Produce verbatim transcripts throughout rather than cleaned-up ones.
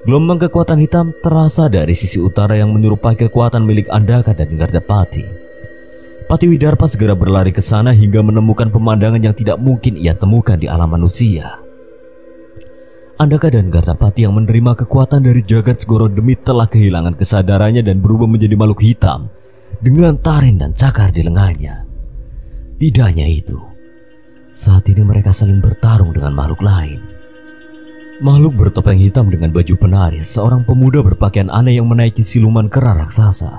Gelombang kekuatan hitam terasa dari sisi utara yang menyerupai kekuatan milik Andaka dan Gardapati. Patiwidarpa segera berlari ke sana hingga menemukan pemandangan yang tidak mungkin ia temukan di alam manusia. Andaka dan Gardapati yang menerima kekuatan dari jagat Segoro Demit telah kehilangan kesadarannya dan berubah menjadi makhluk hitam dengan taring dan cakar di lengannya. Tidak hanya itu, saat ini mereka saling bertarung dengan makhluk lain. Makhluk bertopeng hitam dengan baju penari, seorang pemuda berpakaian aneh yang menaiki siluman kera raksasa.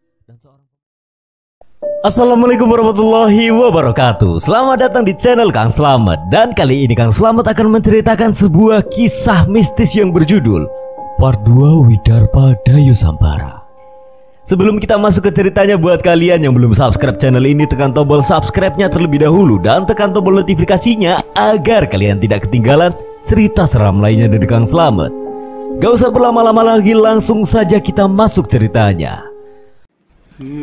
Assalamualaikum warahmatullahi wabarakatuh. Selamat datang di channel Kang Slamet. Dan kali ini Kang Slamet akan menceritakan sebuah kisah mistis yang berjudul Part dua Widarpa Dayusambara. Sebelum kita masuk ke ceritanya, buat kalian yang belum subscribe channel ini, tekan tombol subscribe-nya terlebih dahulu dan tekan tombol notifikasinya agar kalian tidak ketinggalan cerita seram lainnya dari Kang Slamet. Gak usah berlama-lama lagi, langsung saja kita masuk ceritanya. Si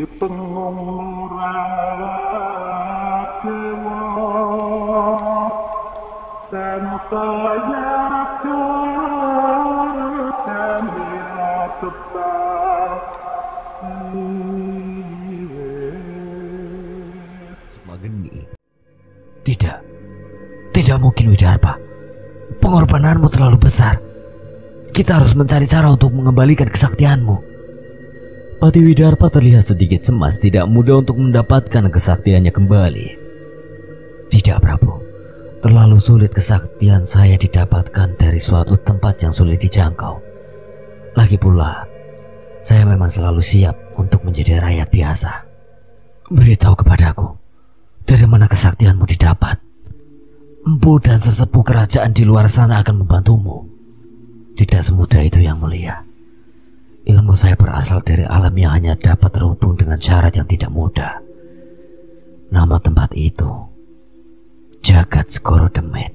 Sukmageni. Tidak, tidak mungkin Widarpa. Pengorbananmu terlalu besar. Kita harus mencari cara untuk mengembalikan kesaktianmu. Patiwidarpa terlihat sedikit cemas, tidak mudah untuk mendapatkan kesaktiannya kembali. Tidak, Prabu. Terlalu sulit kesaktian saya didapatkan dari suatu tempat yang sulit dijangkau. Lagi pula, saya memang selalu siap untuk menjadi rakyat biasa. Beritahu kepadaku, dari mana kesaktianmu didapat? Empu dan sesepuh kerajaan di luar sana akan membantumu. Tidak semudah itu, Yang Mulia. Ilmu saya berasal dari alam yang hanya dapat terhubung dengan syarat yang tidak mudah. Nama tempat itu Jagat Segoro Demit.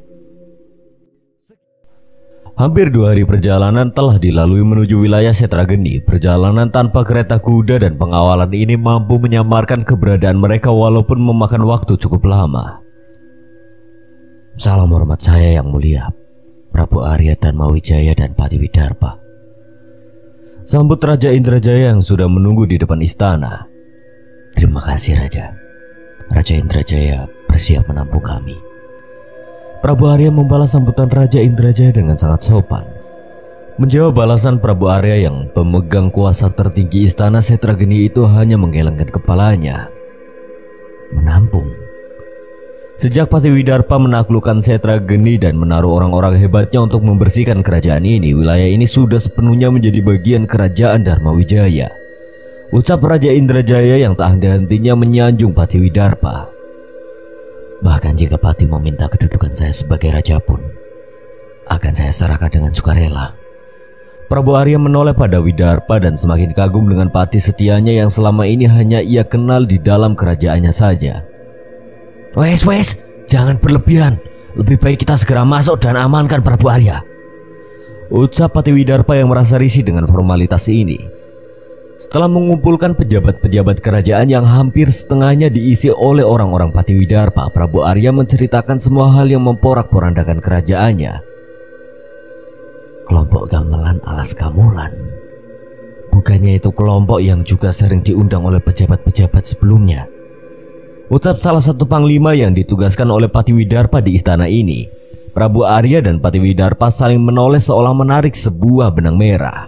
Hampir dua hari perjalanan telah dilalui menuju wilayah Setrageni. Perjalanan tanpa kereta kuda dan pengawalan ini mampu menyamarkan keberadaan mereka walaupun memakan waktu cukup lama. Salam hormat saya Yang Mulia, Prabu Arya dan Mawijaya dan Patiwidarpa. Sambut Raja Indrajaya yang sudah menunggu di depan istana. Terima kasih Raja. Raja Indrajaya bersiap menampung kami. Prabu Arya membalas sambutan Raja Indrajaya dengan sangat sopan. Menjawab balasan Prabu Arya yang pemegang kuasa tertinggi istana Setrageni itu hanya menggelengkan kepalanya. Menampung. Sejak Patiwidarpa menaklukkan Setrageni dan menaruh orang-orang hebatnya untuk membersihkan kerajaan ini, wilayah ini sudah sepenuhnya menjadi bagian kerajaan Dharmawijaya. Ucap Raja Indrajaya yang tak henti-hentinya menyanjung Patiwidarpa. Bahkan jika Pati meminta kedudukan saya sebagai raja pun, akan saya serahkan dengan sukarela. Prabu Arya menoleh pada Widarpa dan semakin kagum dengan Pati setianya yang selama ini hanya ia kenal di dalam kerajaannya saja. Wes wes, jangan berlebihan. Lebih baik kita segera masuk dan amankan Prabu Arya, ucap Patiwidarpa yang merasa risih dengan formalitas ini. Setelah mengumpulkan pejabat-pejabat kerajaan yang hampir setengahnya diisi oleh orang-orang Patiwidarpa, Prabu Arya menceritakan semua hal yang memporak-porandakan kerajaannya. Kelompok gamelan alas Kamulan, bukannya itu kelompok yang juga sering diundang oleh pejabat-pejabat sebelumnya, ucap salah satu panglima yang ditugaskan oleh Patiwidarpa di istana ini. Prabu Arya dan Patiwidarpa saling menoleh seolah menarik sebuah benang merah.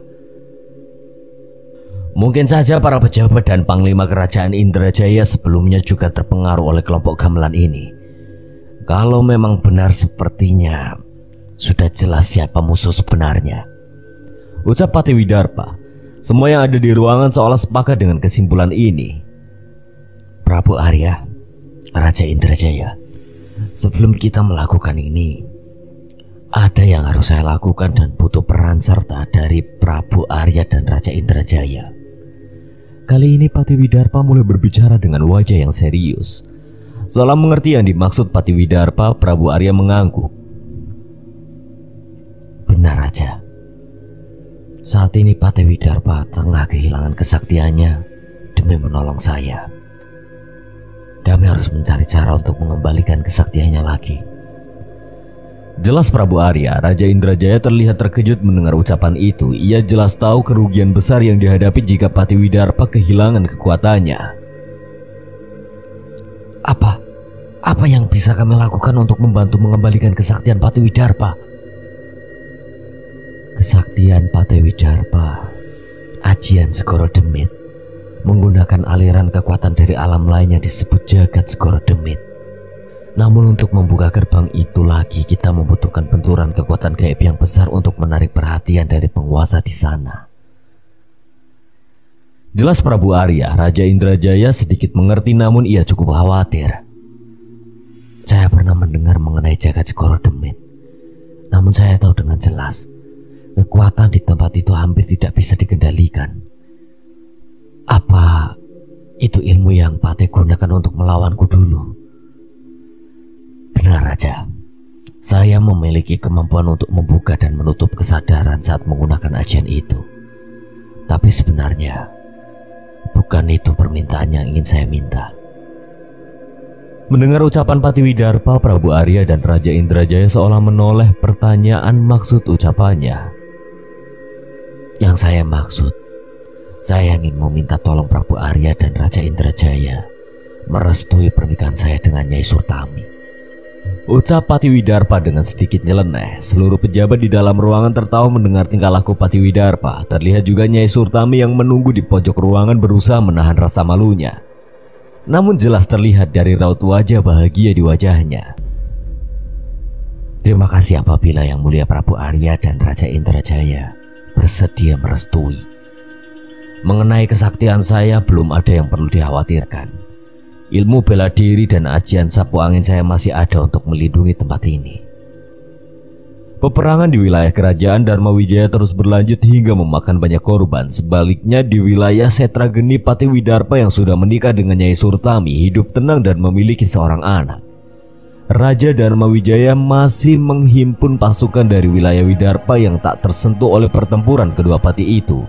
Mungkin saja para pejabat dan panglima kerajaan Indrajaya sebelumnya juga terpengaruh oleh kelompok gamelan ini. Kalau memang benar, sepertinya sudah jelas siapa musuh sebenarnya, ucap Patiwidarpa. Semua yang ada di ruangan seolah sepakat dengan kesimpulan ini. Prabu Arya, Raja Indrajaya, sebelum kita melakukan ini, ada yang harus saya lakukan dan butuh peran serta dari Prabu Arya dan Raja Indrajaya. Kali ini Patiwidarpa mulai berbicara dengan wajah yang serius. Seolah mengerti yang dimaksud Patiwidarpa, Prabu Arya mengangguk. Benar Raja. Saat ini Patiwidarpa tengah kehilangan kesaktiannya demi menolong saya. Kami harus mencari cara untuk mengembalikan kesaktiannya lagi. Jelas Prabu Arya, Raja Indrajaya terlihat terkejut mendengar ucapan itu. Ia jelas tahu kerugian besar yang dihadapi jika Patiwidarpa kehilangan kekuatannya. Apa? Apa yang bisa kami lakukan untuk membantu mengembalikan kesaktian Patiwidarpa? Kesaktian Patiwidarpa, ajian Segoro Demit, menggunakan aliran kekuatan dari alam lain yang disebut Jagat Segoro Demit. Namun untuk membuka gerbang itu lagi, kita membutuhkan benturan kekuatan gaib yang besar untuk menarik perhatian dari penguasa di sana. Jelas Prabu Arya, Raja Indrajaya sedikit mengerti, namun ia cukup khawatir. Saya pernah mendengar mengenai Jagat Segoro Demit, namun saya tahu dengan jelas kekuatan di tempat itu hampir tidak bisa dikendalikan. Apa itu ilmu yang Patih gunakan untuk melawanku dulu? Benar Raja, saya memiliki kemampuan untuk membuka dan menutup kesadaran saat menggunakan ajian itu. Tapi sebenarnya bukan itu permintaan yang ingin saya minta. Mendengar ucapan Patiwidarpa, Prabu Arya dan Raja Indrajaya seolah menoleh pertanyaan maksud ucapannya. Yang saya maksud, saya ingin meminta tolong Prabu Arya dan Raja Indrajaya merestui pernikahan saya dengan Nyai Surtami. Ucap Patiwidarpa dengan sedikit nyeleneh. Seluruh pejabat di dalam ruangan tertawa mendengar tingkah laku Patiwidarpa. Terlihat juga Nyai Surtami yang menunggu di pojok ruangan berusaha menahan rasa malunya. Namun jelas terlihat dari raut wajah bahagia di wajahnya. Terima kasih apabila Yang Mulia Prabu Arya dan Raja Indrajaya bersedia merestui. Mengenai kesaktian saya belum ada yang perlu dikhawatirkan. Ilmu bela diri dan ajian sapu angin saya masih ada untuk melindungi tempat ini. Peperangan di wilayah kerajaan Dharmawijaya terus berlanjut hingga memakan banyak korban. Sebaliknya di wilayah Setrageni, Patiwidarpa yang sudah menikah dengan Nyai Surtami hidup tenang dan memiliki seorang anak. Raja Dharmawijaya masih menghimpun pasukan dari wilayah Widarpa yang tak tersentuh oleh pertempuran kedua pati itu.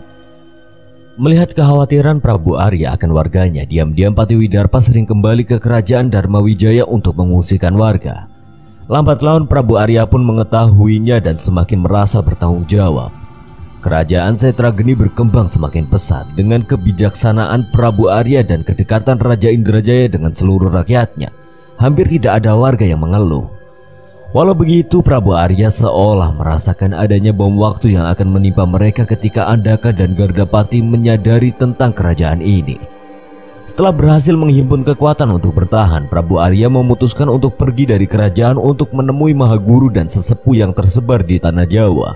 Melihat kekhawatiran Prabu Arya akan warganya, diam-diam Patiwidarpa sering kembali ke kerajaan Dharmawijaya untuk mengungsikan warga. Lambat laun Prabu Arya pun mengetahuinya dan semakin merasa bertanggung jawab. Kerajaan Setrageni berkembang semakin pesat dengan kebijaksanaan Prabu Arya dan kedekatan Raja Indrajaya dengan seluruh rakyatnya. Hampir tidak ada warga yang mengeluh. Walau begitu, Prabu Arya seolah merasakan adanya bom waktu yang akan menimpa mereka ketika Andaka dan Gardapati menyadari tentang kerajaan ini. Setelah berhasil menghimpun kekuatan untuk bertahan, Prabu Arya memutuskan untuk pergi dari kerajaan untuk menemui Mahaguru dan sesepuh yang tersebar di tanah Jawa.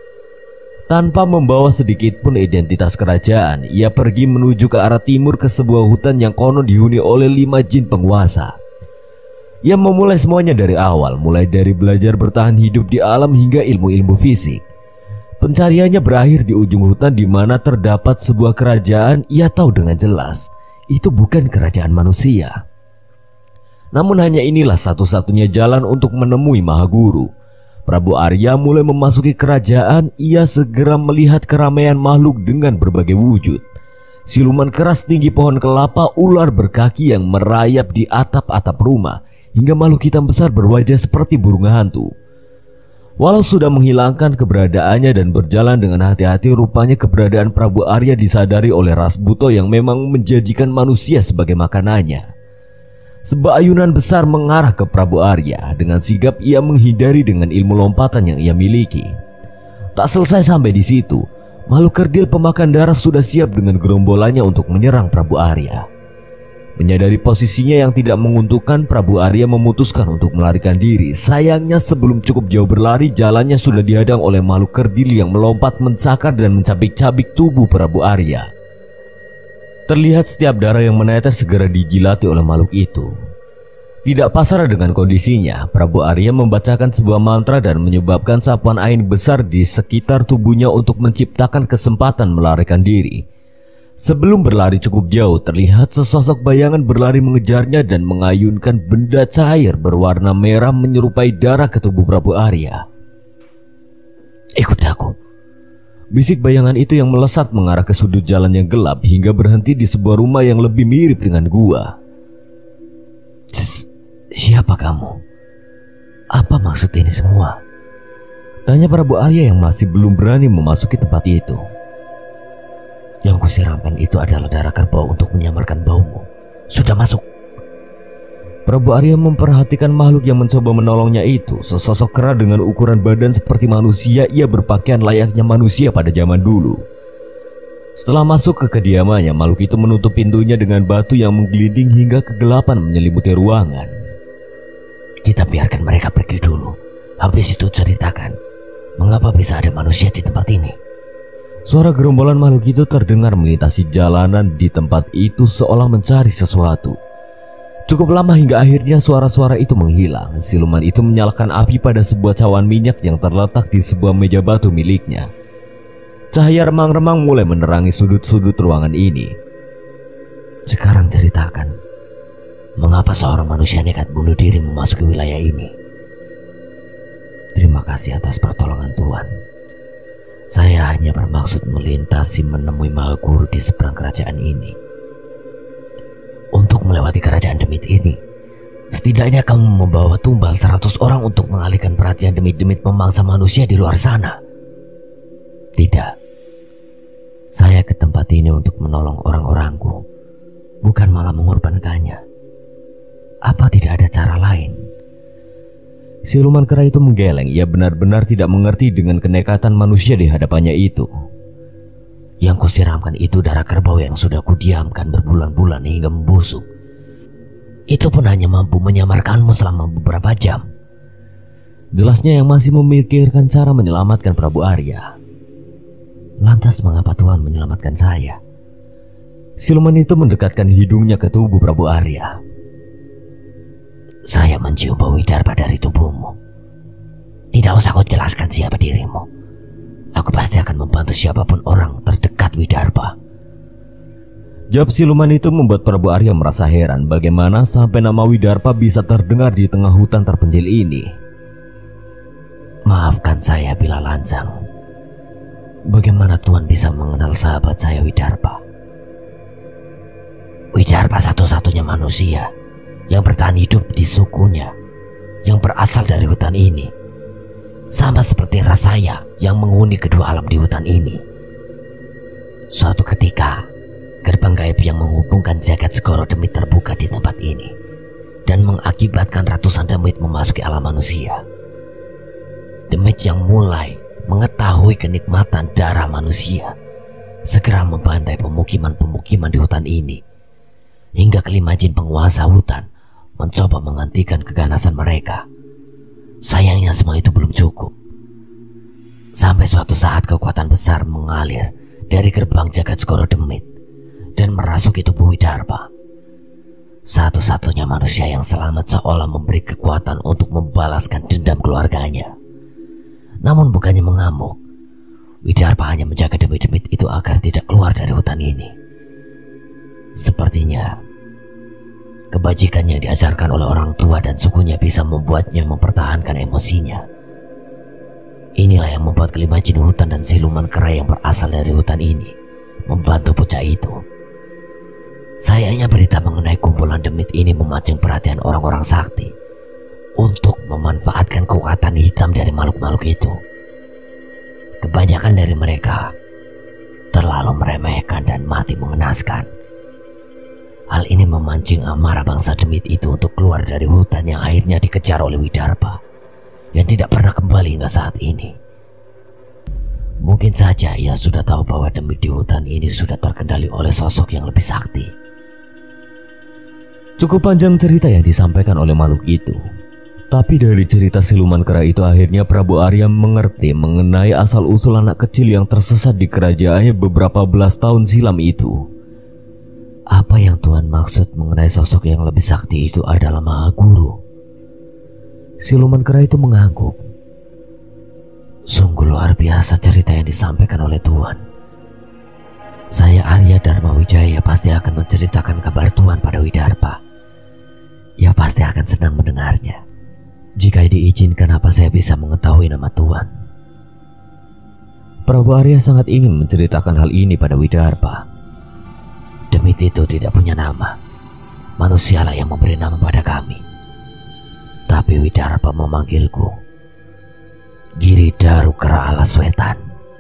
Tanpa membawa sedikit pun identitas kerajaan, ia pergi menuju ke arah timur ke sebuah hutan yang konon dihuni oleh lima jin penguasa. Ia memulai semuanya dari awal, mulai dari belajar bertahan hidup di alam hingga ilmu-ilmu fisik. Pencariannya berakhir di ujung hutan di mana terdapat sebuah kerajaan. Ia tahu dengan jelas itu bukan kerajaan manusia. Namun hanya inilah satu-satunya jalan untuk menemui Mahaguru. Prabu Arya mulai memasuki kerajaan. Ia segera melihat keramaian makhluk dengan berbagai wujud. Siluman keras tinggi pohon kelapa, ular berkaki yang merayap di atap-atap rumah, hingga makhluk hitam besar berwajah seperti burung hantu. Walau sudah menghilangkan keberadaannya dan berjalan dengan hati-hati, rupanya keberadaan Prabu Arya disadari oleh Rasbuto yang memang menjadikan manusia sebagai makanannya. Sebuah ayunan besar mengarah ke Prabu Arya. Dengan sigap ia menghindari dengan ilmu lompatan yang ia miliki. Tak selesai sampai di situ, makhluk kerdil pemakan darah sudah siap dengan gerombolannya untuk menyerang Prabu Arya. Menyadari posisinya yang tidak menguntungkan, Prabu Arya memutuskan untuk melarikan diri. Sayangnya sebelum cukup jauh berlari, jalannya sudah dihadang oleh makhluk kerdil yang melompat, mencakar dan mencabik-cabik tubuh Prabu Arya. Terlihat setiap darah yang menetes segera dijilati oleh makhluk itu. Tidak pasrah dengan kondisinya, Prabu Arya membacakan sebuah mantra dan menyebabkan sapuan angin besar di sekitar tubuhnya untuk menciptakan kesempatan melarikan diri. Sebelum berlari cukup jauh, terlihat sesosok bayangan berlari mengejarnya dan mengayunkan benda cair berwarna merah menyerupai darah ke tubuh Prabu Arya. "Ikut aku," bisik bayangan itu yang melesat mengarah ke sudut jalan yang gelap hingga berhenti di sebuah rumah yang lebih mirip dengan gua. "Siapa kamu? Apa maksud ini semua? Tanya Prabu Arya yang masih belum berani memasuki tempat itu. Yang kusiramkan itu adalah darah kerbau untuk menyamarkan baumu. Sudah masuk. Prabu Arya memperhatikan makhluk yang mencoba menolongnya itu. Sesosok kera dengan ukuran badan seperti manusia. Ia berpakaian layaknya manusia pada zaman dulu. Setelah masuk ke kediamannya, makhluk itu menutup pintunya dengan batu yang menggelinding hingga kegelapan menyelimuti ruangan. Kita biarkan mereka pergi dulu. Habis itu ceritakan mengapa bisa ada manusia di tempat ini. Suara gerombolan makhluk itu terdengar melintasi jalanan di tempat itu seolah mencari sesuatu. Cukup lama hingga akhirnya suara-suara itu menghilang. Siluman itu menyalakan api pada sebuah cawan minyak yang terletak di sebuah meja batu miliknya. Cahaya remang-remang mulai menerangi sudut-sudut ruangan ini. Sekarang ceritakan, mengapa seorang manusia nekat bunuh diri memasuki wilayah ini? Terima kasih atas pertolongan Tuan. Saya hanya bermaksud melintasi menemui Mahaguru di seberang kerajaan ini. Untuk melewati kerajaan Demit ini, setidaknya kamu membawa tumbal seratus orang untuk mengalihkan perhatian demit-demit memangsa manusia di luar sana. Tidak. Saya ke tempat ini untuk menolong orang-orangku, bukan malah mengorbankannya. Apa tidak ada cara lain? Siluman kera itu menggeleng. Ia benar-benar tidak mengerti dengan kenekatan manusia di hadapannya itu. Yang kusiramkan itu darah kerbau yang sudah kudiamkan berbulan-bulan hingga membusuk. Itu pun hanya mampu menyamarkanmu selama beberapa jam. Jelasnya yang masih memikirkan cara menyelamatkan Prabu Arya. Lantas mengapa Tuhan menyelamatkan saya? Siluman itu mendekatkan hidungnya ke tubuh Prabu Arya. Saya mencium bau widarpa dari tubuhmu. Tidak usah kau jelaskan siapa dirimu. Aku pasti akan membantu siapapun orang terdekat widarpa. Jawab siluman itu membuat Prabu Arya merasa heran bagaimana sampai nama widarpa bisa terdengar di tengah hutan terpencil ini. Maafkan saya bila lancang. Bagaimana Tuhan bisa mengenal sahabat saya Widarpa? Widarpa satu-satunya manusia yang bertahan hidup di sukunya, yang berasal dari hutan ini. Sama seperti rasanya yang menghuni kedua alam di hutan ini. Suatu ketika, gerbang gaib yang menghubungkan jagat Segoro Demit terbuka di tempat ini dan mengakibatkan ratusan demit memasuki alam manusia. Demit yang mulai mengetahui kenikmatan darah manusia segera membantai pemukiman-pemukiman di hutan ini, hingga kelima jin penguasa hutan mencoba menghentikan keganasan mereka. Sayangnya semua itu belum cukup. Sampai suatu saat kekuatan besar mengalir dari gerbang jagat Segoro Demit dan merasuki tubuh Widarpa. Satu-satunya manusia yang selamat seolah memberi kekuatan untuk membalaskan dendam keluarganya. Namun bukannya mengamuk, Widarpa hanya menjaga demit-demit itu agar tidak keluar dari hutan ini. Sepertinya kebajikan yang diajarkan oleh orang tua dan sukunya bisa membuatnya mempertahankan emosinya. Inilah yang membuat kelima jin hutan dan siluman kera yang berasal dari hutan ini membantu bocah itu. Sayangnya berita mengenai kumpulan demit ini memancing perhatian orang-orang sakti untuk memanfaatkan kekuatan hitam dari makhluk-makhluk itu. Kebanyakan dari mereka terlalu meremehkan dan mati mengenaskan. Hal ini memancing amarah bangsa demit itu untuk keluar dari hutan yang akhirnya dikejar oleh Widarpa yang tidak pernah kembali hingga saat ini. Mungkin saja ia sudah tahu bahwa demit di hutan ini sudah terkendali oleh sosok yang lebih sakti. Cukup panjang cerita yang disampaikan oleh makhluk itu. Tapi dari cerita siluman kera itu akhirnya Prabu Arya mengerti mengenai asal-usul anak kecil yang tersesat di kerajaannya beberapa belas tahun silam itu. Apa yang Tuhan maksud mengenai sosok yang lebih sakti itu adalah Mahaguru. Siluman kera itu mengangguk. Sungguh luar biasa cerita yang disampaikan oleh Tuhan. Saya Arya Dharma Wijaya pasti akan menceritakan kabar Tuhan pada Widarpa. Ia pasti akan senang mendengarnya. Jika diizinkan, apa saya bisa mengetahui nama Tuhan? Prabu Arya sangat ingin menceritakan hal ini pada Widarpa. Demit itu tidak punya nama. Manusialah yang memberi nama pada kami. Tapi tapi Widarpa memanggilku Giridaru Kera Alas Wetan.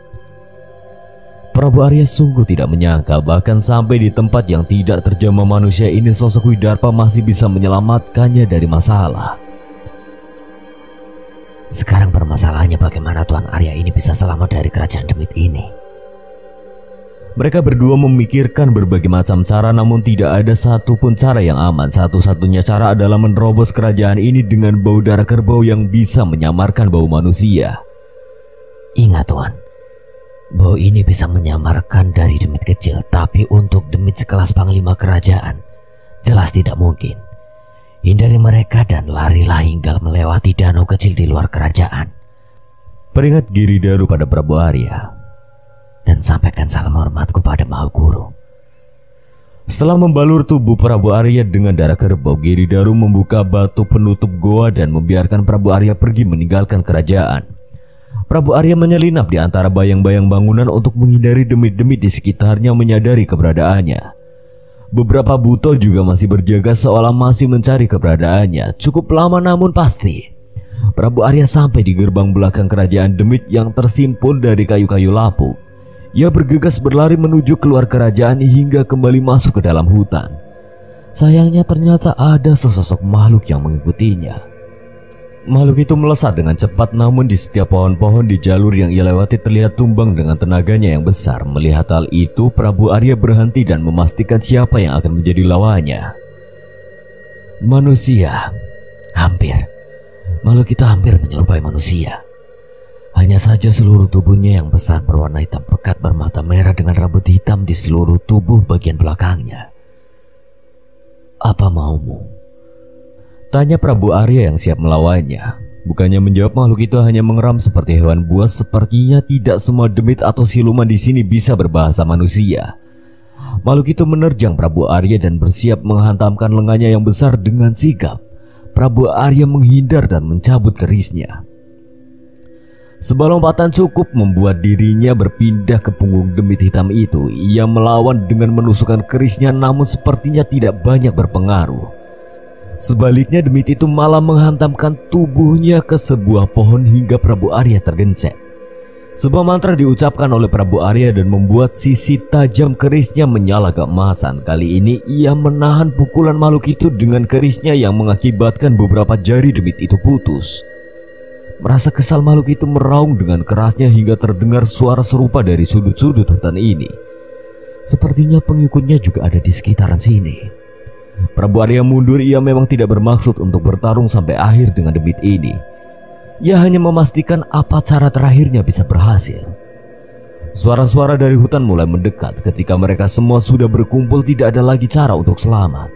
Prabu Arya sungguh tidak menyangka bahkan sampai di tempat yang tidak terjamah manusia ini sosok Widarpa masih bisa menyelamatkannya dari masalah. Sekarang permasalahannya bagaimana Tuan Arya ini bisa selamat dari kerajaan demit ini. Mereka berdua memikirkan berbagai macam cara, namun tidak ada satupun cara yang aman. Satu-satunya cara adalah menerobos kerajaan ini dengan bau darah kerbau yang bisa menyamarkan bau manusia. Ingat Tuan, bau ini bisa menyamarkan dari demit kecil, tapi untuk demit sekelas panglima kerajaan jelas tidak mungkin. Hindari mereka dan larilah hingga melewati danau kecil di luar kerajaan. Peringat Giridaru pada Prabu Arya, dan sampaikan salam hormatku pada Mahaguru. Setelah membalur tubuh Prabu Arya dengan darah kerbau, Giridaru membuka batu penutup goa dan membiarkan Prabu Arya pergi meninggalkan kerajaan. Prabu Arya menyelinap di antara bayang-bayang bangunan untuk menghindari demit-demit di sekitarnya menyadari keberadaannya. Beberapa buto juga masih berjaga seolah masih mencari keberadaannya. Cukup lama namun pasti Prabu Arya sampai di gerbang belakang kerajaan demit yang tersimpul dari kayu-kayu lapuk. Ia bergegas berlari menuju keluar kerajaan hingga kembali masuk ke dalam hutan. Sayangnya ternyata ada sesosok makhluk yang mengikutinya. Makhluk itu melesat dengan cepat, namun di setiap pohon-pohon di jalur yang ia lewati terlihat tumbang dengan tenaganya yang besar. Melihat hal itu, Prabu Arya berhenti dan memastikan siapa yang akan menjadi lawannya. Manusia. Hampir. Makhluk itu hampir menyerupai manusia. Hanya saja seluruh tubuhnya yang besar berwarna hitam pekat bermata merah dengan rambut hitam di seluruh tubuh bagian belakangnya. Apa maumu? Tanya Prabu Arya yang siap melawannya. Bukannya menjawab, makhluk itu hanya mengeram seperti hewan buas. Sepertinya tidak semua demit atau siluman di sini bisa berbahasa manusia. Makhluk itu menerjang Prabu Arya dan bersiap menghantamkan lengannya yang besar dengan sigap. Prabu Arya menghindar dan mencabut kerisnya. Sebuah lompatan cukup membuat dirinya berpindah ke punggung demit hitam itu. Ia melawan dengan menusukkan kerisnya, namun sepertinya tidak banyak berpengaruh. Sebaliknya demit itu malah menghantamkan tubuhnya ke sebuah pohon hingga Prabu Arya tergencet. Sebuah mantra diucapkan oleh Prabu Arya dan membuat sisi tajam kerisnya menyala keemasan. Kali ini ia menahan pukulan makhluk itu dengan kerisnya yang mengakibatkan beberapa jari demit itu putus. Merasa kesal, makhluk itu meraung dengan kerasnya hingga terdengar suara serupa dari sudut-sudut hutan ini. Sepertinya pengikutnya juga ada di sekitaran sini. Prabu Arya mundur. Ia memang tidak bermaksud untuk bertarung sampai akhir dengan demit ini. Ia hanya memastikan apa cara terakhirnya bisa berhasil. Suara-suara dari hutan mulai mendekat. Ketika mereka semua sudah berkumpul, tidak ada lagi cara untuk selamat.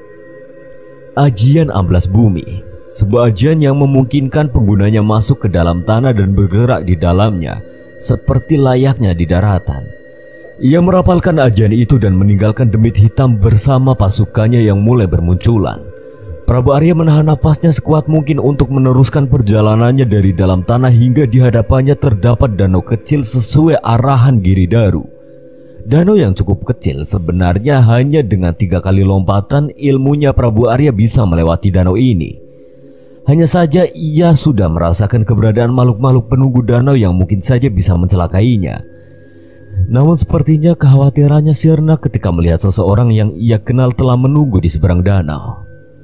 Ajian amblas bumi. Sebuah ajian yang memungkinkan penggunanya masuk ke dalam tanah dan bergerak di dalamnya seperti layaknya di daratan. Ia merapalkan ajian itu dan meninggalkan demit hitam bersama pasukannya yang mulai bermunculan. Prabu Arya menahan nafasnya sekuat mungkin untuk meneruskan perjalanannya dari dalam tanah hingga di hadapannya terdapat danau kecil sesuai arahan Giridaru. Danau yang cukup kecil, sebenarnya hanya dengan tiga kali lompatan ilmunya Prabu Arya bisa melewati danau ini. Hanya saja ia sudah merasakan keberadaan makhluk-makhluk penunggu danau yang mungkin saja bisa mencelakainya. Namun sepertinya kekhawatirannya sirna ketika melihat seseorang yang ia kenal telah menunggu di seberang danau.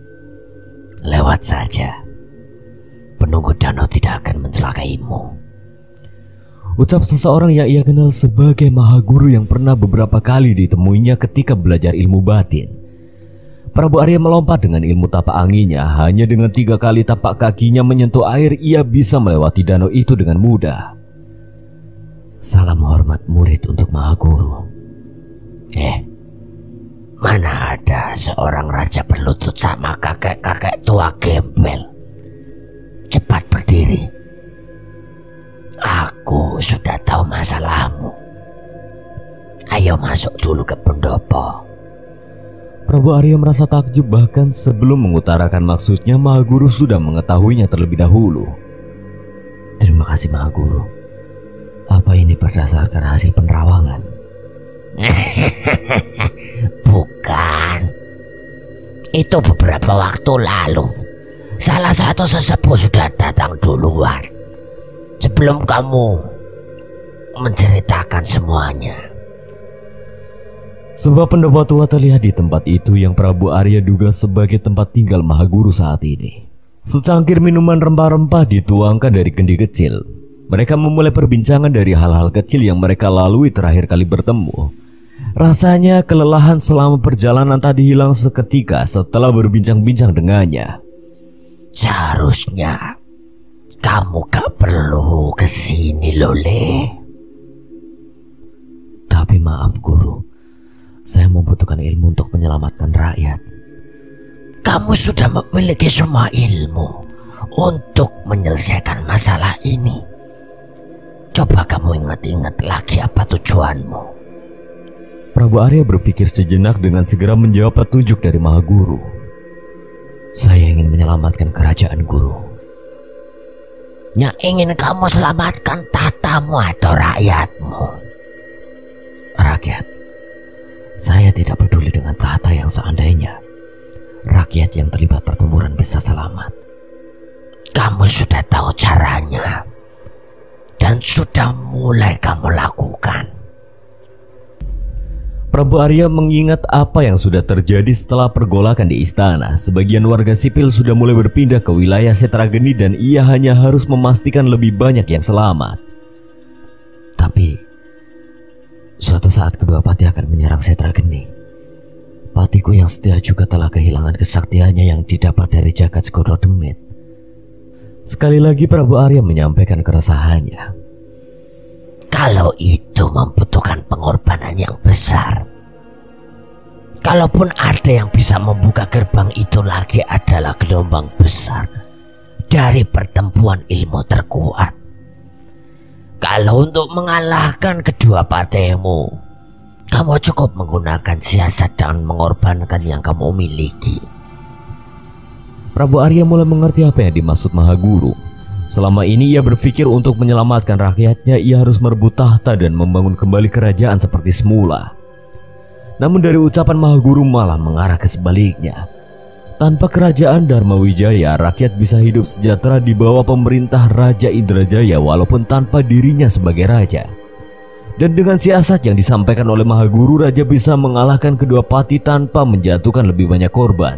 Lewat saja, penunggu danau tidak akan mencelakaimu, ucap seseorang yang ia kenal sebagai Mahaguru yang pernah beberapa kali ditemuinya ketika belajar ilmu batin. Prabu Arya melompat dengan ilmu tapak anginnya. Hanya dengan tiga kali tapak kakinya menyentuh air, ia bisa melewati danau itu dengan mudah. Salam hormat murid untuk Mahaguru. Eh, mana ada seorang raja berlutut sama kakek-kakek tua gembel. Cepat berdiri. Aku sudah tahu masalahmu. Ayo masuk dulu ke pendopo. Prabu Arya merasa takjub, bahkan sebelum mengutarakan maksudnya Mahaguru sudah mengetahuinya terlebih dahulu. Terima kasih Mahaguru. Apa ini berdasarkan hasil penerawangan? Bukan. Itu beberapa waktu lalu salah satu sesepuh sudah datang duluan sebelum kamu menceritakan semuanya. Sebuah pendopo tua terlihat di tempat itu yang Prabu Arya duga sebagai tempat tinggal Mahaguru saat ini. Secangkir minuman rempah-rempah dituangkan dari kendi kecil. Mereka memulai perbincangan dari hal-hal kecil yang mereka lalui terakhir kali bertemu. Rasanya kelelahan selama perjalanan tadi hilang seketika setelah berbincang-bincang dengannya. Seharusnya kamu gak perlu kesini, Lole. Tapi maaf Guru, saya membutuhkan ilmu untuk menyelamatkan rakyat. Kamu sudah memiliki semua ilmu untuk menyelesaikan masalah ini. Coba kamu ingat-ingat lagi apa tujuanmu. Prabu Arya berpikir sejenak dengan segera menjawab petunjuk dari Mahaguru. Saya ingin menyelamatkan kerajaan, Guru. Yang ingin kamu selamatkan tahtamu atau rakyatmu? Rakyat. Saya tidak peduli dengan tahta yang seandainya rakyat yang terlibat pertempuran bisa selamat. Kamu sudah tahu caranya dan sudah mulai kamu lakukan. Prabu Arya mengingat apa yang sudah terjadi setelah pergolakan di istana. Sebagian warga sipil sudah mulai berpindah ke wilayah Setrageni dan ia hanya harus memastikan lebih banyak yang selamat. Tapi suatu saat kedua pati akan menyerang Setrageni. Patiku yang setia juga telah kehilangan kesaktiannya yang didapat dari jagat Segoro Demit. Sekali lagi Prabu Arya menyampaikan keresahannya. Kalau itu membutuhkan pengorbanan yang besar, kalaupun ada yang bisa membuka gerbang itu lagi adalah gelombang besar dari pertempuran ilmu terkuat. Kalau untuk mengalahkan kedua patemu, kamu cukup menggunakan siasat dan mengorbankan yang kamu miliki. Prabu Arya mulai mengerti apa yang dimaksud Mahaguru. Selama ini ia berpikir untuk menyelamatkan rakyatnya ia harus merebut tahta dan membangun kembali kerajaan seperti semula. Namun dari ucapan Mahaguru malah mengarah ke sebaliknya. Tanpa kerajaan Dharma Wijaya, rakyat bisa hidup sejahtera di bawah pemerintah Raja Indrajaya walaupun tanpa dirinya sebagai raja. Dan dengan siasat yang disampaikan oleh Mahaguru, raja bisa mengalahkan kedua pati tanpa menjatuhkan lebih banyak korban.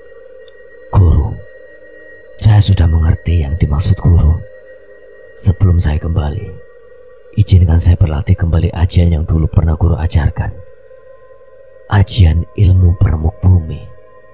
Guru, saya sudah mengerti yang dimaksud Guru. Sebelum saya kembali, izinkan saya berlatih kembali ajian yang dulu pernah Guru ajarkan. Ajian ilmu peremuk bumi.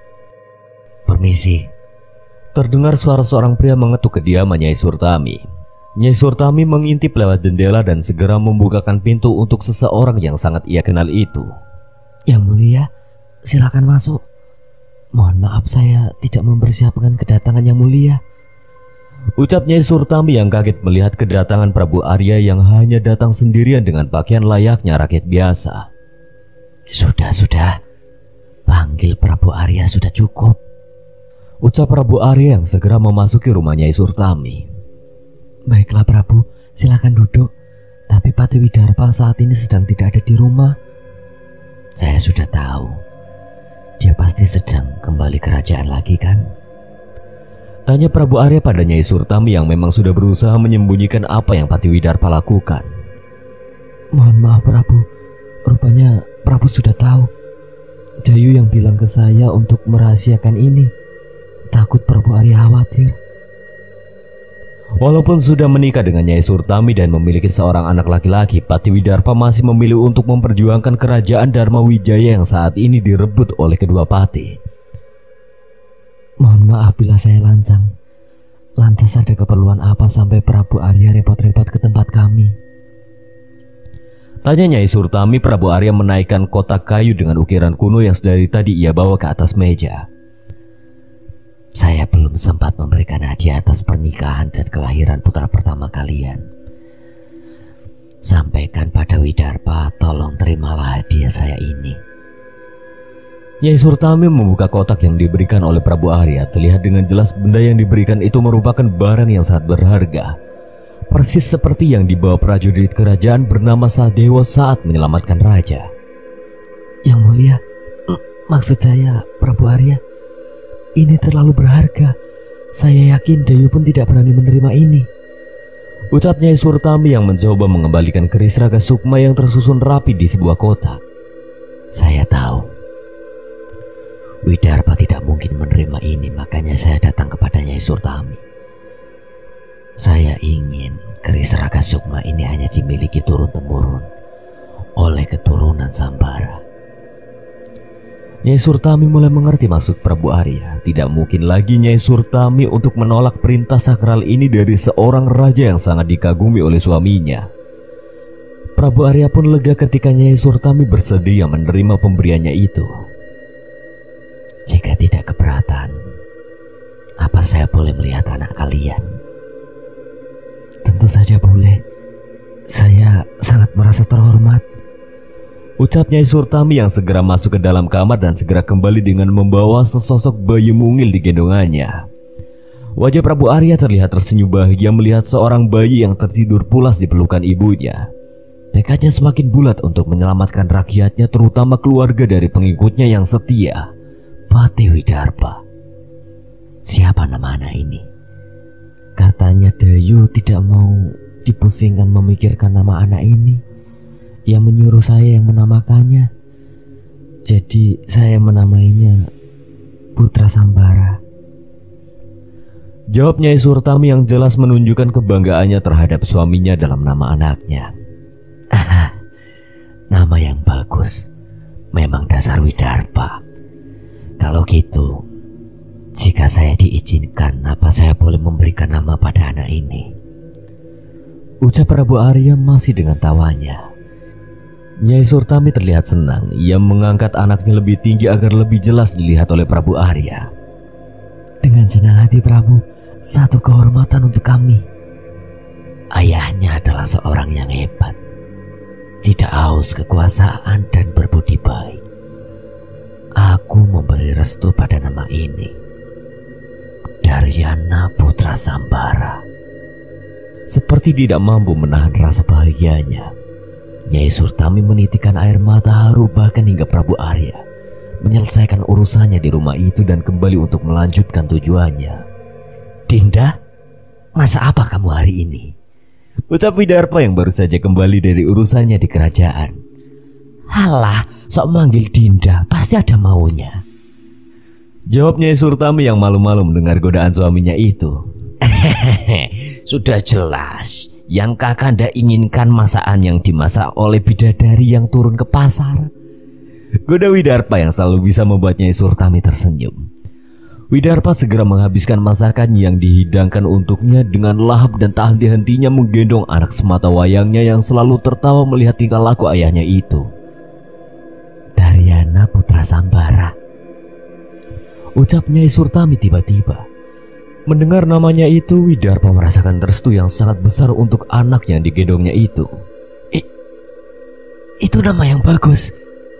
Permisi. Terdengar suara seorang pria mengetuk kediaman Nyai Surtami. Nyai Surtami mengintip lewat jendela dan segera membukakan pintu untuk seseorang yang sangat ia kenal itu. Yang mulia, silakan masuk. Mohon maaf saya tidak mempersiapkan kedatangan yang mulia. Ucap Nyai Surtami yang kaget melihat kedatangan Prabu Arya yang hanya datang sendirian dengan pakaian layaknya rakyat biasa. Sudah-sudah, panggil Prabu Arya sudah cukup. Ucap Prabu Arya yang segera memasuki rumah Nyai Surtami. Baiklah Prabu, silakan duduk. Tapi Pati Widarpa saat ini sedang tidak ada di rumah. Saya sudah tahu. Dia pasti sedang kembali kerajaan lagi kan? Tanya Prabu Arya pada Nyai Surtami yang memang sudah berusaha menyembunyikan apa yang Pati Widarpa lakukan. Mohon maaf Prabu, rupanya Prabu sudah tahu. Jayu yang bilang ke saya untuk merahasiakan ini. Takut Prabu Arya khawatir. Walaupun sudah menikah dengan Nyai Surtami dan memiliki seorang anak laki-laki, Pati Widarpa masih memilih untuk memperjuangkan kerajaan Dharma Wijaya yang saat ini direbut oleh kedua pati. Mohon maaf bila saya lancang. Lantas ada keperluan apa sampai Prabu Arya repot-repot ke tempat kami? Tanya Nyai Surtami. Prabu Arya menaikkan kotak kayu dengan ukiran kuno yang sedari tadi ia bawa ke atas meja. Saya belum sempat memberikan hadiah atas pernikahan dan kelahiran putra pertama kalian. Sampaikan pada Widarpa, tolong terimalah hadiah saya ini. Nyai Surtami membuka kotak yang diberikan oleh Prabu Arya. Terlihat dengan jelas benda yang diberikan itu merupakan barang yang sangat berharga. Persis seperti yang dibawa prajurit kerajaan bernama Sadewa saat menyelamatkan raja. Yang mulia, maksud saya Prabu Arya, ini terlalu berharga. Saya yakin Dayu pun tidak berani menerima ini, ucap Nyai Surtami yang mencoba mengembalikan keris Raga Sukma yang tersusun rapi di sebuah kotak. Saya tahu Widarpa tidak mungkin menerima ini, makanya saya datang kepada Nyai Surtami. Saya ingin keris Raga Sukma ini hanya dimiliki turun-temurun oleh keturunan Sambara. Nyai Surtami mulai mengerti maksud Prabu Arya. Tidak mungkin lagi Nyai Surtami untuk menolak perintah sakral ini dari seorang raja yang sangat dikagumi oleh suaminya. Prabu Arya pun lega ketika Nyai Surtami bersedia menerima pemberiannya itu. Jika tidak keberatan, apa saya boleh melihat anak kalian? Tentu saja boleh. Saya sangat merasa terhormat, ucap Nyai Surtami yang segera masuk ke dalam kamar dan segera kembali dengan membawa sesosok bayi mungil di gendongannya. Wajah Prabu Arya terlihat tersenyum bahagia melihat seorang bayi yang tertidur pulas di pelukan ibunya. Tekadnya semakin bulat untuk menyelamatkan rakyatnya, terutama keluarga dari pengikutnya yang setia, Pati Widarpa. Siapa nama anak ini? Katanya Dayu tidak mau dipusingkan memikirkan nama anak ini. Ia menyuruh saya yang menamakannya. Jadi saya menamainya Putra Sambara, jawab Nyai Surtami yang jelas menunjukkan kebanggaannya terhadap suaminya dalam nama anaknya. Ah, nama yang bagus. Memang dasar Widarpa. Kalau gitu, jika saya diizinkan, apa saya boleh memberikan nama pada anak ini? Ucap Prabu Arya masih dengan tawanya. Nyai Surtami terlihat senang. Ia mengangkat anaknya lebih tinggi agar lebih jelas dilihat oleh Prabu Arya. Dengan senang hati Prabu, satu kehormatan untuk kami. Ayahnya adalah seorang yang hebat, tidak haus kekuasaan dan berbudi baik. Aku memberi restu pada nama ini, Daryana Putra Sambara. Seperti tidak mampu menahan rasa bahagianya, Nyai Surtami menitikan air mata haru bahkan hingga Prabu Arya menyelesaikan urusannya di rumah itu dan kembali untuk melanjutkan tujuannya. Dinda, masa apa kamu hari ini? Ucap Widarpa yang baru saja kembali dari urusannya di kerajaan. Halah, sok manggil Dinda, pasti ada maunya, jawab Nyai Surtami yang malu-malu mendengar godaan suaminya itu. Sudah jelas, yang Kakanda inginkan masakan yang dimasak oleh bidadari yang turun ke pasar, goda Widarpa yang selalu bisa membuat Nyai Surtami tersenyum. Widarpa segera menghabiskan masakan yang dihidangkan untuknya dengan lahap dan tak henti-hentinya menggendong anak semata wayangnya yang selalu tertawa melihat tingkah laku ayahnya itu. Daryana Putra Sambara, ucap Nyai Surtami tiba-tiba. Mendengar namanya itu, Widarpa merasakan restu yang sangat besar untuk anak yang digendongnya itu. I, itu nama yang bagus.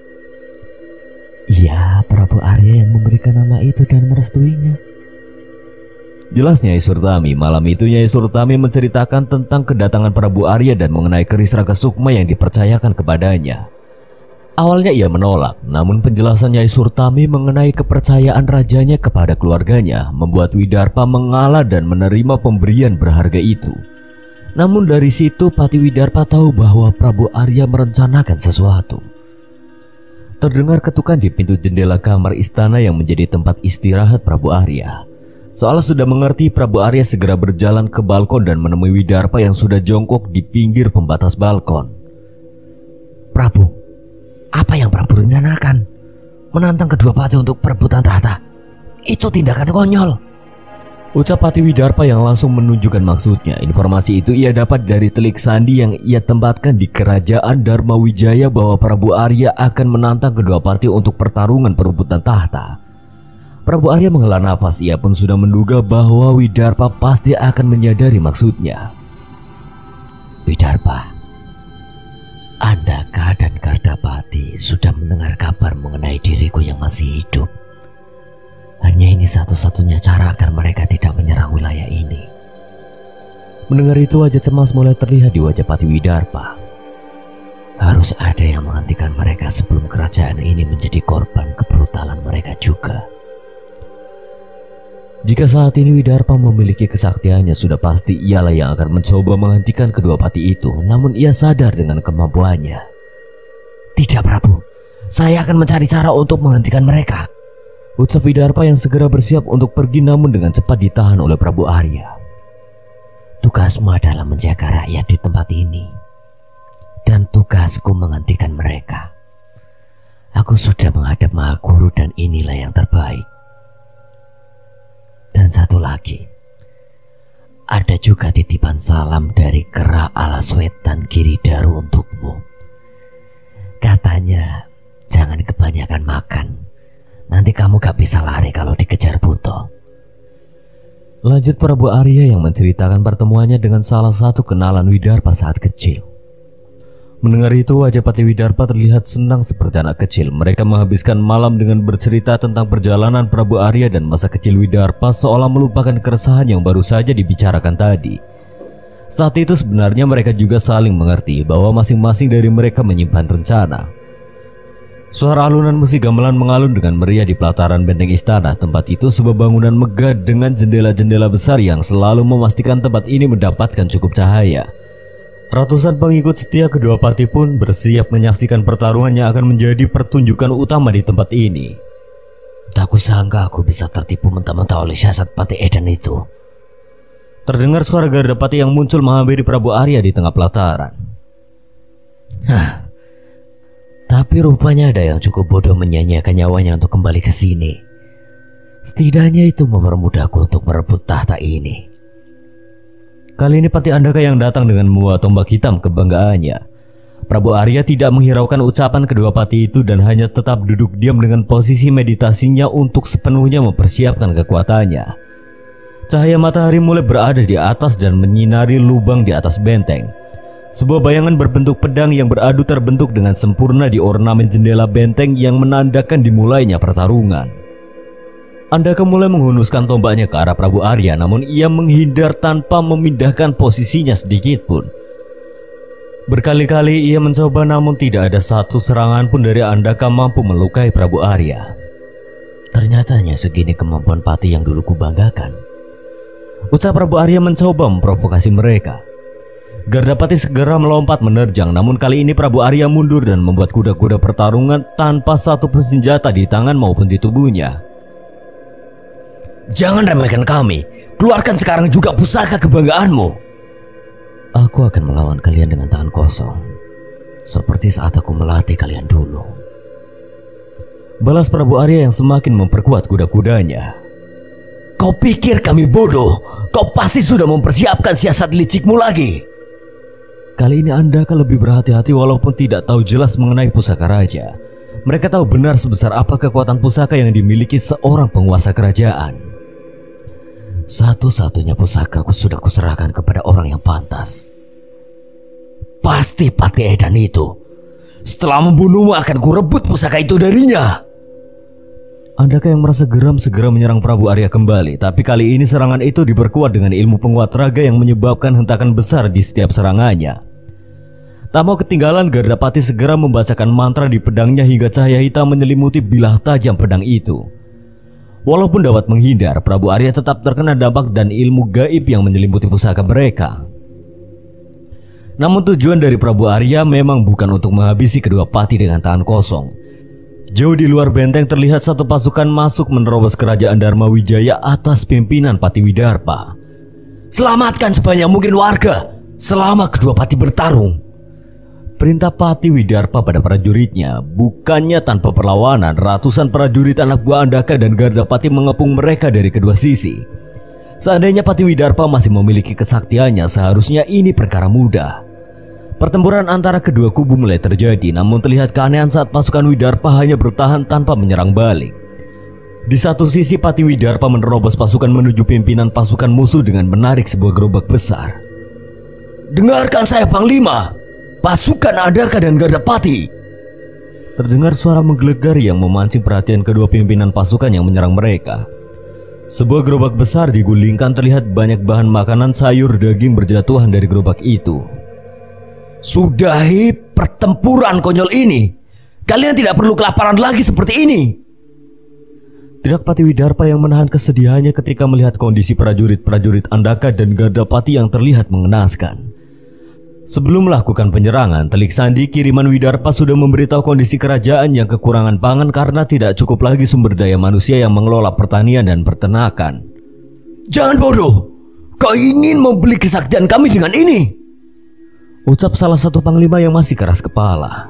Iya, Prabu Arya yang memberikan nama itu dan merestuinya, jelas Nyai Surtami. Malam itu Nyai Surtami menceritakan tentang kedatangan Prabu Arya dan mengenai keris Raga Sukma yang dipercayakan kepadanya. Awalnya ia menolak, namun penjelasan Nyai Surtami mengenai kepercayaan rajanya kepada keluarganya membuat Widarpa mengalah dan menerima pemberian berharga itu. Namun dari situ Pati Widarpa tahu bahwa Prabu Arya merencanakan sesuatu. Terdengar ketukan di pintu jendela kamar istana yang menjadi tempat istirahat Prabu Arya. Seolah sudah mengerti, Prabu Arya segera berjalan ke balkon dan menemui Widarpa yang sudah jongkok di pinggir pembatas balkon. Prabu, apa yang Prabu rencanakan? Menantang kedua pati untuk perebutan tahta? Itu tindakan konyol, ucap Pati Widarpa yang langsung menunjukkan maksudnya. Informasi itu ia dapat dari telik sandi yang ia tempatkan di kerajaan Dharma Wijaya bahwa Prabu Arya akan menantang kedua pati untuk pertarungan perebutan tahta. Prabu Arya menghela nafas. Ia pun sudah menduga bahwa Widarpa pasti akan menyadari maksudnya. Widarpa, Andaka dan Kardapati sudah mendengar kabar mengenai diriku yang masih hidup. Hanya ini satu-satunya cara agar mereka tidak menyerang wilayah ini. Mendengar itu, wajah cemas mulai terlihat di wajah Pati Widarpa. Harus ada yang menghentikan mereka sebelum kerajaan ini menjadi korban kebrutalan mereka juga. Jika saat ini Widarpa memiliki kesaktiannya, sudah pasti ialah yang akan mencoba menghentikan kedua pati itu. Namun ia sadar dengan kemampuannya. Tidak, Prabu. Saya akan mencari cara untuk menghentikan mereka, ucap Widarpa yang segera bersiap untuk pergi, namun dengan cepat ditahan oleh Prabu Arya. Tugasmu adalah menjaga rakyat di tempat ini, dan tugasku menghentikan mereka. Aku sudah menghadap Maha Guru dan inilah yang terbaik. Dan satu lagi, ada juga titipan salam dari Kera Alaswetan Giridaru untukmu. Katanya jangan kebanyakan makan, nanti kamu gak bisa lari kalau dikejar buto. Lanjut Prabu Arya yang menceritakan pertemuannya dengan salah satu kenalan Widarpa saat kecil. Mendengar itu, wajah Pati Widarpa terlihat senang seperti anak kecil. Mereka menghabiskan malam dengan bercerita tentang perjalanan Prabu Arya dan masa kecil Widarpa, seolah melupakan keresahan yang baru saja dibicarakan tadi. Saat itu sebenarnya mereka juga saling mengerti bahwa masing-masing dari mereka menyimpan rencana. Suara alunan musik gamelan mengalun dengan meriah di pelataran benteng istana. Tempat itu sebuah bangunan megah dengan jendela-jendela besar yang selalu memastikan tempat ini mendapatkan cukup cahaya. Ratusan pengikut setia kedua pati pun bersiap menyaksikan pertarungan yang akan menjadi pertunjukan utama di tempat ini. Tak kusangka aku bisa tertipu mentah-mentah oleh siasat Pati Edan itu. Terdengar suara Gardapati yang muncul menghampiri Prabu Arya di tengah pelataran. Hah. Tapi rupanya ada yang cukup bodoh menyanyiakan nyawanya untuk kembali ke sini. Setidaknya itu mempermudahku untuk merebut tahta ini. Kali ini Pati Andaka yang datang dengan membawa tombak hitam kebanggaannya. Prabu Arya tidak menghiraukan ucapan kedua pati itu dan hanya tetap duduk diam dengan posisi meditasinya untuk sepenuhnya mempersiapkan kekuatannya. Cahaya matahari mulai berada di atas dan menyinari lubang di atas benteng. Sebuah bayangan berbentuk pedang yang beradu terbentuk dengan sempurna di ornamen jendela benteng yang menandakan dimulainya pertarungan. Andaka mulai menghunuskan tombaknya ke arah Prabu Arya, namun ia menghindar tanpa memindahkan posisinya sedikit pun. Berkali-kali ia mencoba, namun tidak ada satu serangan pun dari Andaka mampu melukai Prabu Arya. Ternyatanya segini kemampuan pati yang dulu kubanggakan, ucap Prabu Arya mencoba memprovokasi mereka. Gardapati segera melompat menerjang, namun kali ini Prabu Arya mundur dan membuat kuda-kuda pertarungan tanpa satu pun senjata di tangan maupun di tubuhnya. Jangan remehkan kami. Keluarkan sekarang juga pusaka kebanggaanmu. Aku akan melawan kalian dengan tangan kosong, seperti saat aku melatih kalian dulu, balas Prabu Arya yang semakin memperkuat kuda-kudanya. Kau pikir kami bodoh? Kau pasti sudah mempersiapkan siasat licikmu lagi. Kali ini Andaka lebih berhati-hati walaupun tidak tahu jelas mengenai pusaka raja. Mereka tahu benar sebesar apa kekuatan pusaka yang dimiliki seorang penguasa kerajaan. Satu-satunya pusakaku sudah kuserahkan kepada orang yang pantas. Pasti Pati Edan itu. Setelah membunuhmu akan kurebut pusaka itu darinya. Andaka yang merasa geram segera menyerang Prabu Arya kembali. Tapi kali ini serangan itu diperkuat dengan ilmu penguat raga yang menyebabkan hentakan besar di setiap serangannya. Tak mau ketinggalan, Gardapati segera membacakan mantra di pedangnya hingga cahaya hitam menyelimuti bilah tajam pedang itu. Walaupun dapat menghindar, Prabu Arya tetap terkena dampak dan ilmu gaib yang menyelimuti pusaka mereka. Namun tujuan dari Prabu Arya memang bukan untuk menghabisi kedua pati dengan tangan kosong. Jauh di luar benteng terlihat satu pasukan masuk menerobos kerajaan Dharma Wijaya atas pimpinan Pati Widarpa. Selamatkan sebanyak mungkin warga selama kedua pati bertarung, perintah Pati Widarpa pada prajuritnya. Bukannya tanpa perlawanan, ratusan prajurit anak buah Andaka dan Gardapati mengepung mereka dari kedua sisi. Seandainya Pati Widarpa masih memiliki kesaktiannya, seharusnya ini perkara mudah. Pertempuran antara kedua kubu mulai terjadi, namun terlihat keanehan saat pasukan Widarpa hanya bertahan tanpa menyerang balik. Di satu sisi Pati Widarpa menerobos pasukan menuju pimpinan pasukan musuh dengan menarik sebuah gerobak besar. Dengarkan saya Panglima, pasukan Andaka dan Gardapati. Terdengar suara menggelegar yang memancing perhatian kedua pimpinan pasukan yang menyerang mereka. Sebuah gerobak besar digulingkan, terlihat banyak bahan makanan, sayur, daging berjatuhan dari gerobak itu. Sudahi pertempuran konyol ini. Kalian tidak perlu kelaparan lagi seperti ini. Teriak Patiwidarpa yang menahan kesedihannya ketika melihat kondisi prajurit-prajurit Andaka dan Gardapati yang terlihat mengenaskan. Sebelum melakukan penyerangan, Telik Sandi kiriman Widarpa sudah memberitahu kondisi kerajaan yang kekurangan pangan karena tidak cukup lagi sumber daya manusia yang mengelola pertanian dan peternakan. Jangan bodoh, kau ingin membeli kesaktian kami dengan ini? Ucap salah satu panglima yang masih keras kepala.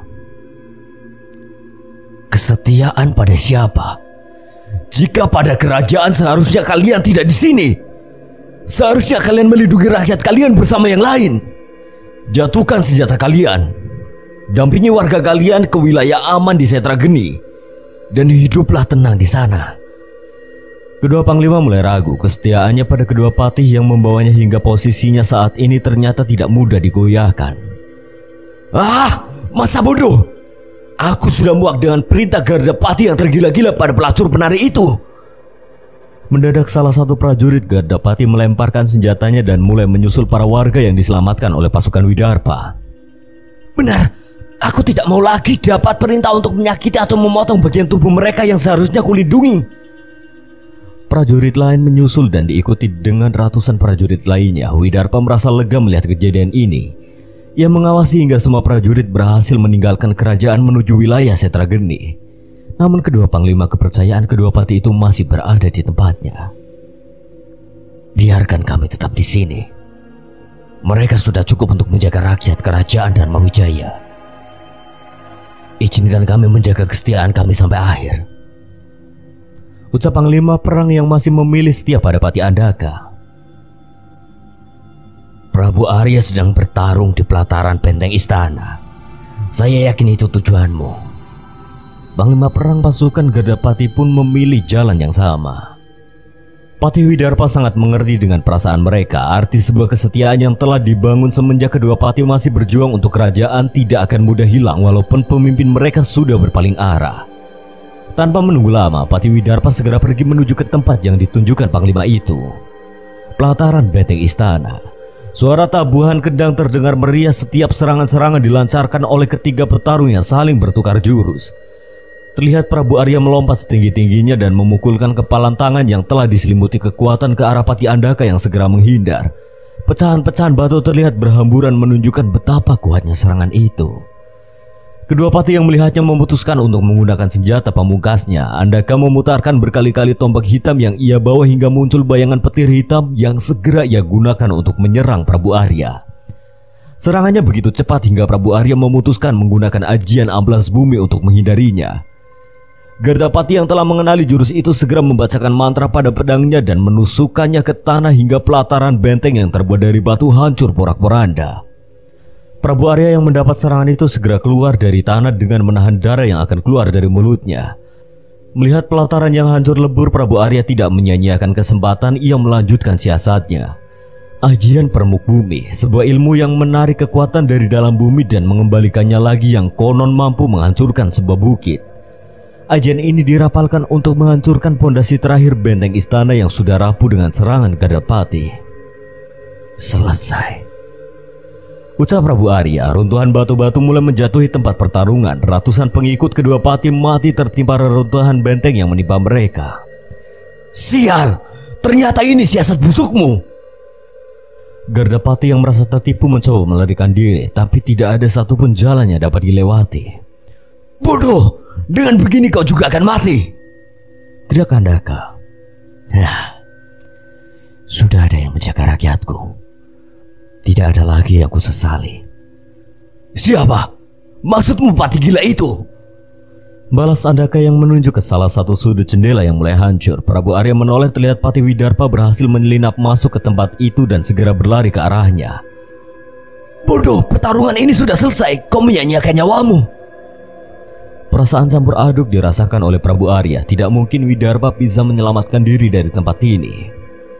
Kesetiaan pada siapa? Jika pada kerajaan seharusnya kalian tidak di sini. Seharusnya kalian melindungi rakyat kalian bersama yang lain. Jatuhkan senjata kalian, dampingi warga kalian ke wilayah aman di Setrageni, dan hiduplah tenang di sana. Kedua panglima mulai ragu kesetiaannya pada kedua patih yang membawanya hingga posisinya saat ini ternyata tidak mudah digoyahkan. Ah, masa bodoh! Aku sudah muak dengan perintah Gardapati yang tergila-gila pada pelacur penari itu. Mendadak salah satu prajurit Gardapati melemparkan senjatanya dan mulai menyusul para warga yang diselamatkan oleh pasukan Widarpa. Benar, aku tidak mau lagi dapat perintah untuk menyakiti atau memotong bagian tubuh mereka yang seharusnya kulindungi. Prajurit lain menyusul dan diikuti dengan ratusan prajurit lainnya. Widarpa merasa lega melihat kejadian ini. Ia mengawasi hingga semua prajurit berhasil meninggalkan kerajaan menuju wilayah Setrageni. Namun kedua panglima kepercayaan kedua patih itu masih berada di tempatnya. Biarkan kami tetap di sini. Mereka sudah cukup untuk menjaga rakyat kerajaan Dharma Wijaya. Izinkan kami menjaga kesetiaan kami sampai akhir. Ucap panglima perang yang masih memilih setia pada Patih Andaka. Prabu Arya sedang bertarung di pelataran benteng istana. Saya yakin itu tujuanmu. Panglima perang pasukan Gardapati pun memilih jalan yang sama. Patih Widarpa sangat mengerti dengan perasaan mereka. Arti sebuah kesetiaan yang telah dibangun semenjak kedua patih masih berjuang untuk kerajaan tidak akan mudah hilang walaupun pemimpin mereka sudah berpaling arah. Tanpa menunggu lama, Patih Widarpa segera pergi menuju ke tempat yang ditunjukkan panglima itu. Pelataran benteng istana. Suara tabuhan kendang terdengar meriah setiap serangan-serangan dilancarkan oleh ketiga petarung yang saling bertukar jurus. Terlihat Prabu Arya melompat setinggi-tingginya dan memukulkan kepalan tangan yang telah diselimuti kekuatan ke arah Patih Andaka yang segera menghindar. Pecahan-pecahan batu terlihat berhamburan menunjukkan betapa kuatnya serangan itu. Kedua patih yang melihatnya memutuskan untuk menggunakan senjata pamungkasnya. Andaka memutarkan berkali-kali tombak hitam yang ia bawa hingga muncul bayangan petir hitam yang segera ia gunakan untuk menyerang Prabu Arya. Serangannya begitu cepat hingga Prabu Arya memutuskan menggunakan ajian amblas bumi untuk menghindarinya. Gardapati yang telah mengenali jurus itu segera membacakan mantra pada pedangnya dan menusukkannya ke tanah hingga pelataran benteng yang terbuat dari batu hancur porak-poranda. Prabu Arya yang mendapat serangan itu segera keluar dari tanah dengan menahan darah yang akan keluar dari mulutnya. Melihat pelataran yang hancur lebur, Prabu Arya tidak menyia-nyiakan kesempatan. Ia melanjutkan siasatnya. Ajian Permuk Bumi, sebuah ilmu yang menarik kekuatan dari dalam bumi dan mengembalikannya lagi yang konon mampu menghancurkan sebuah bukit. Ajian ini dirapalkan untuk menghancurkan pondasi terakhir benteng istana yang sudah rapuh dengan serangan Gardapati. Selesai, ucap Prabu Arya. Runtuhan batu-batu mulai menjatuhi tempat pertarungan. Ratusan pengikut kedua patih mati tertimpa reruntuhan benteng yang menimpa mereka. Sial, ternyata ini siasat busukmu. Gardapati yang merasa tertipu mencoba melarikan diri, tapi tidak ada satupun jalan yang dapat dilewati. Bodoh, dengan begini kau juga akan mati, teriak Andaka. Nah, sudah ada yang menjaga rakyatku. Tidak ada lagi yang kusesali. Siapa? Maksudmu patih gila itu? Balas Andaka yang menunjuk ke salah satu sudut jendela yang mulai hancur. Prabu Arya menoleh terlihat Patih Widarpa berhasil menyelinap masuk ke tempat itu dan segera berlari ke arahnya. Bodoh, pertarungan ini sudah selesai. Kau menyanyiakan nyawamu. Perasaan campur aduk dirasakan oleh Prabu Arya. Tidak mungkin Widarpa bisa menyelamatkan diri dari tempat ini.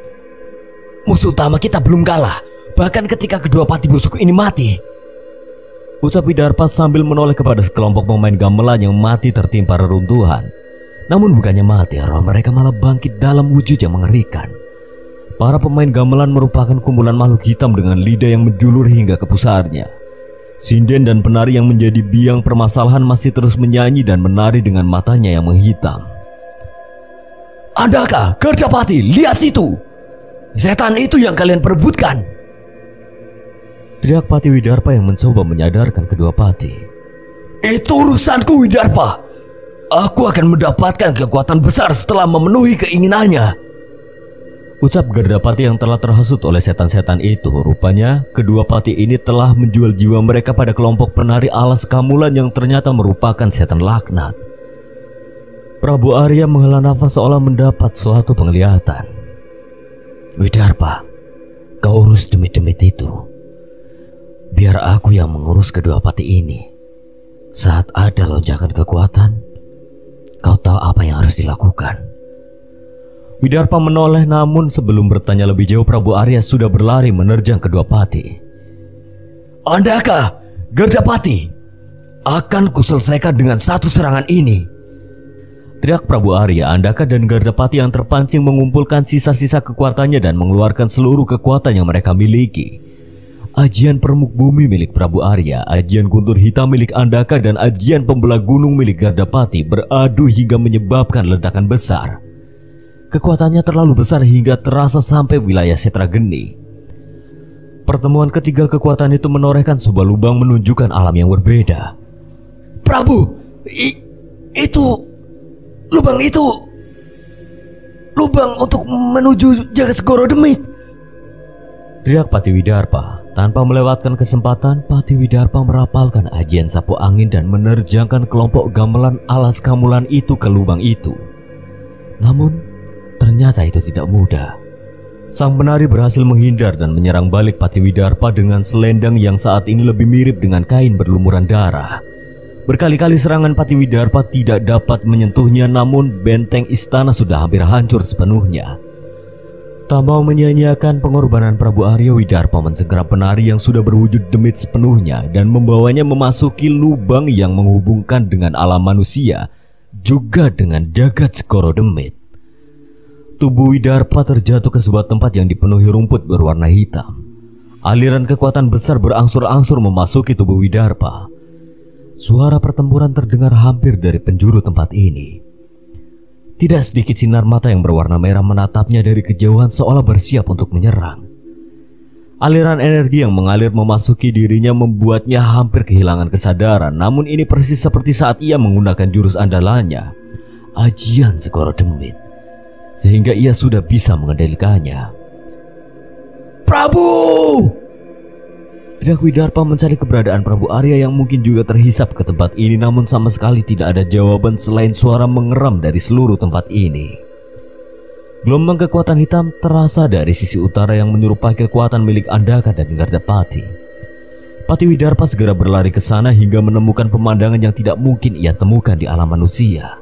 Musuh utama kita belum kalah, bahkan ketika kedua patih busuk ini mati, ucap Widarpa sambil menoleh kepada sekelompok pemain gamelan yang mati tertimpa reruntuhan. Namun bukannya mati, roh mereka malah bangkit dalam wujud yang mengerikan. Para pemain gamelan merupakan kumpulan makhluk hitam dengan lidah yang menjulur hingga ke pusarnya. Sinden dan penari yang menjadi biang permasalahan masih terus menyanyi dan menari dengan matanya yang menghitam. Andaka, Gardapati, lihat itu. Setan itu yang kalian perebutkan. Teriak Pati Widarpa yang mencoba menyadarkan kedua pati. Itu urusanku, Widarpa. Aku akan mendapatkan kekuatan besar setelah memenuhi keinginannya. Ucap Gardapati yang telah terhasut oleh setan-setan itu. Rupanya kedua pati ini telah menjual jiwa mereka pada kelompok penari alas Kamulan yang ternyata merupakan setan laknat. Prabu Arya menghela nafas seolah mendapat suatu penglihatan. Widarpa, kau urus demit-demit itu. Biar aku yang mengurus kedua pati ini. Saat ada lonjakan kekuatan, kau tahu apa yang harus dilakukan. Widarpa menoleh, namun sebelum bertanya lebih jauh Prabu Arya sudah berlari menerjang kedua pati. Andaka, Gardapati, akan kuselesaikan dengan satu serangan ini. Teriak Prabu Arya. Andaka dan Gardapati yang terpancing mengumpulkan sisa-sisa kekuatannya dan mengeluarkan seluruh kekuatan yang mereka miliki. Ajian Permuk Bumi milik Prabu Arya, ajian Guntur Hitam milik Andaka, dan ajian Pembelah Gunung milik Gardapati beradu hingga menyebabkan ledakan besar. Kekuatannya terlalu besar hingga terasa sampai wilayah Setrageni. Pertemuan ketiga kekuatan itu menorehkan sebuah lubang menunjukkan alam yang berbeda. Prabu, i- itu... Lubang itu lubang untuk menuju Jagat Segoro Demit. Teriak Pati Widarpa. Tanpa melewatkan kesempatan, Pati Widarpa merapalkan ajian sapu angin dan menerjangkan kelompok gamelan alas Kamulan itu ke lubang itu. Namun ternyata itu tidak mudah. Sang penari berhasil menghindar dan menyerang balik Pati Widarpa dengan selendang yang saat ini lebih mirip dengan kain berlumuran darah. Berkali-kali serangan Pati Widarpa tidak dapat menyentuhnya, namun benteng istana sudah hampir hancur sepenuhnya. Tak mau menyia-nyiakan pengorbanan Prabu Arya, Widarpa mensegera penari yang sudah berwujud demit sepenuhnya dan membawanya memasuki lubang yang menghubungkan dengan alam manusia, juga dengan Jagat Segoro Demit. Tubuh Widarpa terjatuh ke sebuah tempat yang dipenuhi rumput berwarna hitam. Aliran kekuatan besar berangsur-angsur memasuki tubuh Widarpa. Suara pertempuran terdengar hampir dari penjuru tempat ini. Tidak sedikit sinar mata yang berwarna merah menatapnya dari kejauhan seolah bersiap untuk menyerang. Aliran energi yang mengalir memasuki dirinya membuatnya hampir kehilangan kesadaran. Namun ini persis seperti saat ia menggunakan jurus andalannya, ajian Segoro Demit, sehingga ia sudah bisa mengendalikannya. Prabu! Teriak Widarpa mencari keberadaan Prabu Arya yang mungkin juga terhisap ke tempat ini, namun sama sekali tidak ada jawaban selain suara mengeram dari seluruh tempat ini. Gelombang kekuatan hitam terasa dari sisi utara yang menyerupai kekuatan milik Andaka dan Gardapati. Pati Widarpa segera berlari ke sana hingga menemukan pemandangan yang tidak mungkin ia temukan di alam manusia.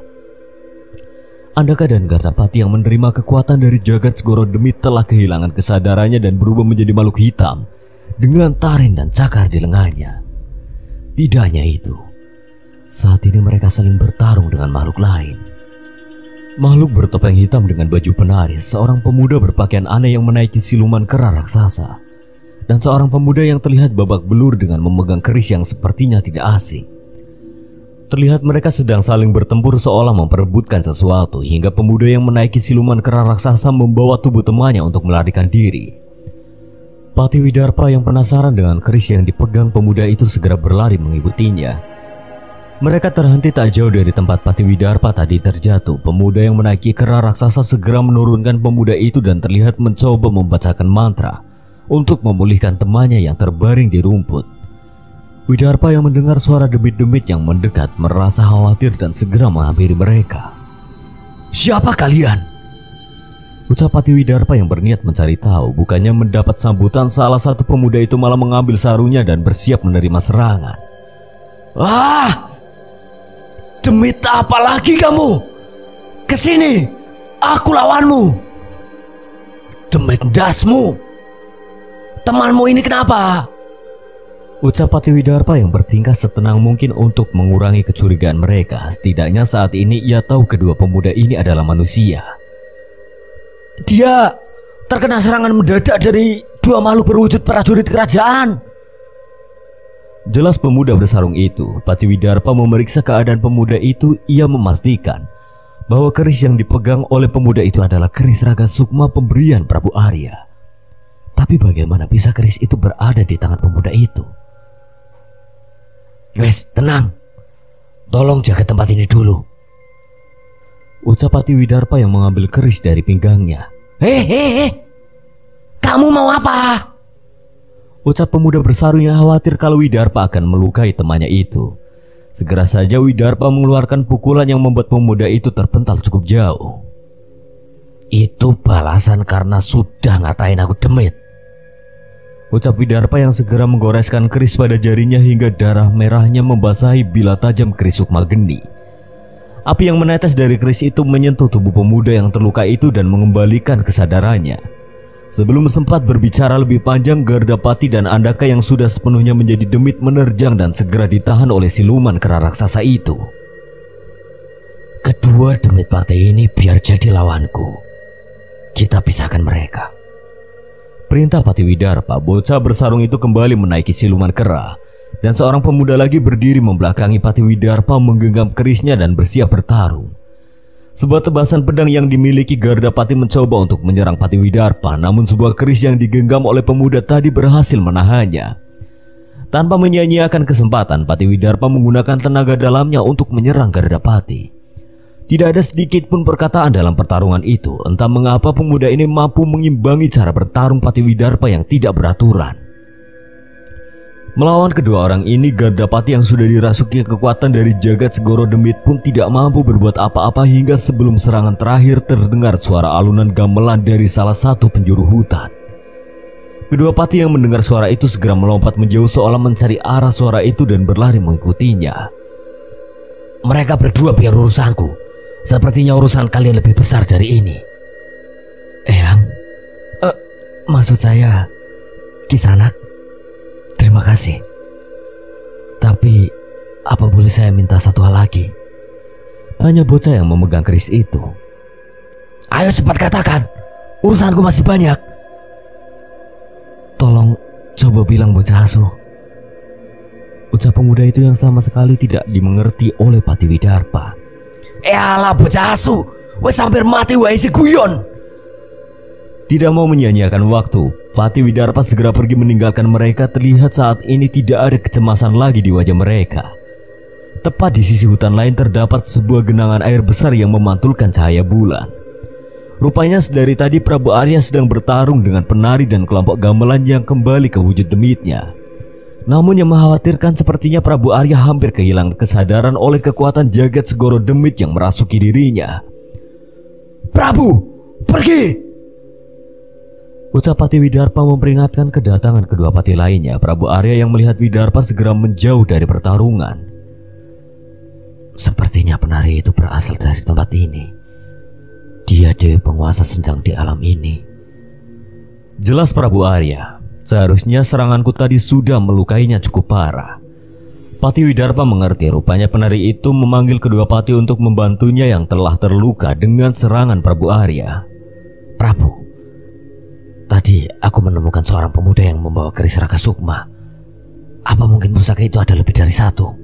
Andaka dan Gardapati yang menerima kekuatan dari Jagat Segoro Demit telah kehilangan kesadarannya dan berubah menjadi makhluk hitam dengan taring dan cakar di lengannya. Tidak hanya itu, saat ini mereka saling bertarung dengan makhluk lain. Makhluk bertopeng hitam dengan baju penari, seorang pemuda berpakaian aneh yang menaiki siluman kera raksasa, dan seorang pemuda yang terlihat babak belur dengan memegang keris yang sepertinya tidak asing. Terlihat mereka sedang saling bertempur seolah memperebutkan sesuatu, hingga pemuda yang menaiki siluman kera raksasa membawa tubuh temannya untuk melarikan diri. Pati Widarpa yang penasaran dengan keris yang dipegang pemuda itu segera berlari mengikutinya. Mereka terhenti tak jauh dari tempat Pati Widarpa tadi terjatuh. Pemuda yang menaiki kera raksasa segera menurunkan pemuda itu dan terlihat mencoba membacakan mantra untuk memulihkan temannya yang terbaring di rumput. Widarpa yang mendengar suara demit-demit yang mendekat merasa khawatir dan segera menghampiri mereka. Siapa kalian? Ucap Pati Widarpa yang berniat mencari tahu. Bukannya mendapat sambutan, salah satu pemuda itu malah mengambil sarungnya dan bersiap menerima serangan. Ah! Demit apa lagi kamu? Kesini, aku lawanmu. Demit dasmu. Temanmu ini kenapa? Ucap Pati Widarpa yang bertingkah setenang mungkin untuk mengurangi kecurigaan mereka. Setidaknya saat ini ia tahu kedua pemuda ini adalah manusia. Dia terkena serangan mendadak dari dua makhluk berwujud prajurit kerajaan. Jelas pemuda bersarung itu. Pati Widarpa memeriksa keadaan pemuda itu. Ia memastikan bahwa keris yang dipegang oleh pemuda itu adalah keris Raga Sukma pemberian Prabu Arya. Tapi bagaimana bisa keris itu berada di tangan pemuda itu? Wes, tenang. Tolong jaga tempat ini dulu, ucap Pati Widarpa yang mengambil keris dari pinggangnya. Hei, hei, hei. Kamu mau apa? Ucap pemuda bersarung yang khawatir kalau Widarpa akan melukai temannya itu. Segera saja Widarpa mengeluarkan pukulan yang membuat pemuda itu terpental cukup jauh. Itu balasan karena sudah ngatain aku demit, ucap Widarpa yang segera menggoreskan keris pada jarinya hingga darah merahnya membasahi bila tajam keris Sukma Geni. Api yang menetes dari keris itu menyentuh tubuh pemuda yang terluka itu dan mengembalikan kesadarannya. Sebelum sempat berbicara lebih panjang, Gardapati dan Andaka yang sudah sepenuhnya menjadi demit menerjang dan segera ditahan oleh siluman kera raksasa itu. Kedua demit partai ini biar jadi lawanku. Kita pisahkan mereka, perintah Pati Widarpa. Bocah bersarung itu kembali menaiki siluman kera, dan seorang pemuda lagi berdiri membelakangi Pati Widarpa menggenggam kerisnya dan bersiap bertarung. Sebuah tebasan pedang yang dimiliki Gardapati mencoba untuk menyerang Pati Widarpa, namun sebuah keris yang digenggam oleh pemuda tadi berhasil menahannya. Tanpa menyia-nyiakan kesempatan, Pati Widarpa menggunakan tenaga dalamnya untuk menyerang Gardapati. Tidak ada sedikit pun perkataan dalam pertarungan itu. Entah mengapa pemuda ini mampu mengimbangi cara bertarung Pati Widarpa yang tidak beraturan. Melawan kedua orang ini, Gardapati yang sudah dirasuki kekuatan dari jagat Segoro Demit pun tidak mampu berbuat apa-apa hingga sebelum serangan terakhir terdengar suara alunan gamelan dari salah satu penjuru hutan. Kedua pati yang mendengar suara itu segera melompat menjauh seolah mencari arah suara itu dan berlari mengikutinya. Mereka berdua biar urusanku. Sepertinya urusan kalian lebih besar dari ini. Eyang, uh, maksud saya Kisanak. Terima kasih. Tapi apa boleh saya minta satu hal lagi? Tanya bocah yang memegang keris itu. Ayo cepat katakan, urusanku masih banyak. Tolong coba bilang bocah asu. Ucap pemuda itu yang sama sekali tidak dimengerti oleh Pati Widarpa. Eh alah bocah asu, wes hampir mati wae si guyon. Tidak mau menyia-nyiakan waktu, Pati Widarpa segera pergi meninggalkan mereka. Terlihat saat ini tidak ada kecemasan lagi di wajah mereka. Tepat di sisi hutan lain terdapat sebuah genangan air besar yang memantulkan cahaya bulan. Rupanya sedari tadi Prabu Arya sedang bertarung dengan penari dan kelompok gamelan yang kembali ke wujud demitnya. Namun yang mengkhawatirkan sepertinya Prabu Arya hampir kehilangan kesadaran oleh kekuatan jagat Segoro Demit yang merasuki dirinya. Prabu, pergi! Ucap Pati Widarpa memperingatkan kedatangan kedua pati lainnya. Prabu Arya yang melihat Widarpa segera menjauh dari pertarungan. Sepertinya penari itu berasal dari tempat ini. Dia dewi penguasa sendang di alam ini. Jelas Prabu Arya, seharusnya seranganku tadi sudah melukainya cukup parah. Pati Widarpa mengerti, rupanya penari itu memanggil kedua pati untuk membantunya yang telah terluka dengan serangan Prabu Arya. Prabu, tadi aku menemukan seorang pemuda yang membawa keris Raga Sukma. Apa mungkin pusaka itu ada lebih dari satu?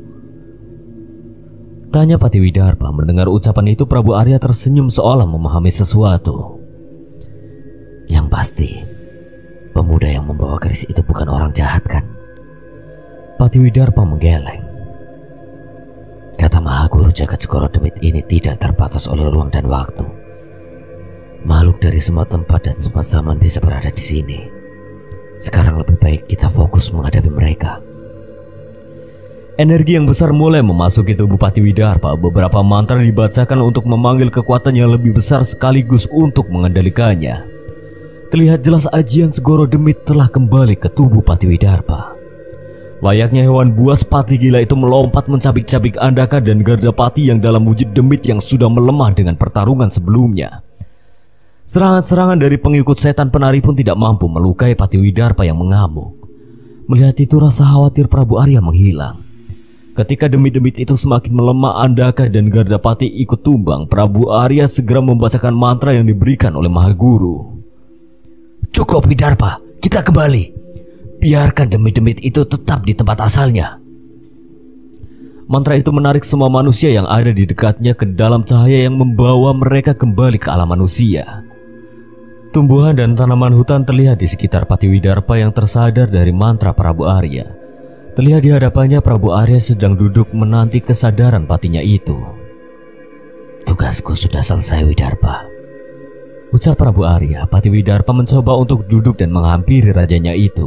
Tanya Pati Widarpa. Mendengar ucapan itu Prabu Arya tersenyum seolah memahami sesuatu. Yang pasti pemuda yang membawa keris itu bukan orang jahat kan? Pati Widarpa menggeleng. Kata Maha Guru jagat Segoro Demit ini tidak terbatas oleh ruang dan waktu. Makhluk dari semua tempat dan semua zaman bisa berada di sini. Sekarang lebih baik kita fokus menghadapi mereka. Energi yang besar mulai memasuki tubuh Pati Widarpa. Beberapa mantra dibacakan untuk memanggil kekuatan yang lebih besar sekaligus untuk mengendalikannya. Terlihat jelas ajian Segoro Demit telah kembali ke tubuh Pati Widarpa. Layaknya hewan buas, pati gila itu melompat mencabik-cabik Andaka dan Gardapati yang dalam wujud demit yang sudah melemah dengan pertarungan sebelumnya. Serangan-serangan dari pengikut setan penari pun tidak mampu melukai Pati Widarpa yang mengamuk. Melihat itu rasa khawatir Prabu Arya menghilang. Ketika demit-demit itu semakin melemah, Andaka dan Gardapati ikut tumbang. Prabu Arya segera membacakan mantra yang diberikan oleh Maha Guru. Cukup Widarpa, kita kembali. Biarkan demit-demit itu tetap di tempat asalnya. Mantra itu menarik semua manusia yang ada di dekatnya ke dalam cahaya yang membawa mereka kembali ke alam manusia. Tumbuhan dan tanaman hutan terlihat di sekitar Patiwidarpa yang tersadar dari mantra Prabu Arya. Terlihat di hadapannya Prabu Arya sedang duduk menanti kesadaran patinya itu. Tugasku sudah selesai, Widarpa, ucap Prabu Arya. Patiwidarpa mencoba untuk duduk dan menghampiri rajanya itu.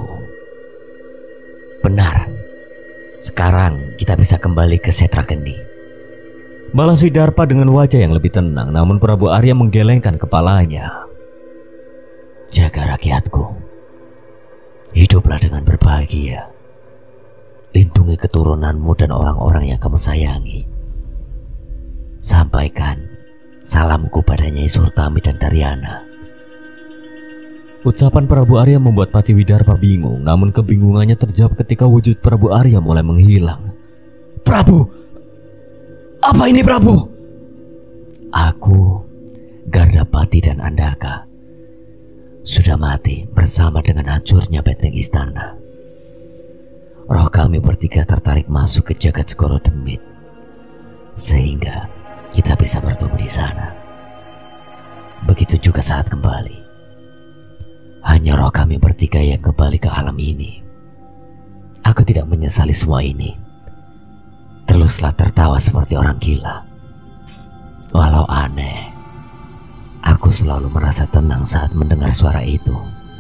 Benar. Sekarang kita bisa kembali ke Setra Geni, balas Widarpa dengan wajah yang lebih tenang. Namun Prabu Arya menggelengkan kepalanya. Jaga rakyatku. Hiduplah dengan berbahagia. Lindungi keturunanmu dan orang-orang yang kamu sayangi. Sampaikan salamku pada Nyai Surtami dan Daryana. Ucapan Prabu Arya membuat Patiwidarpa bingung. Namun kebingungannya terjawab ketika wujud Prabu Arya mulai menghilang. Prabu! Apa ini, Prabu? Aku, Gardapati dan Andaka sudah mati bersama dengan hancurnya benteng istana. Roh kami bertiga tertarik masuk ke jagat Segoro Demit, sehingga kita bisa bertemu di sana. Begitu juga saat kembali. Hanya roh kami bertiga yang kembali ke alam ini. Aku tidak menyesali semua ini. Teruslah tertawa seperti orang gila. Walau aneh, aku selalu merasa tenang saat mendengar suara itu.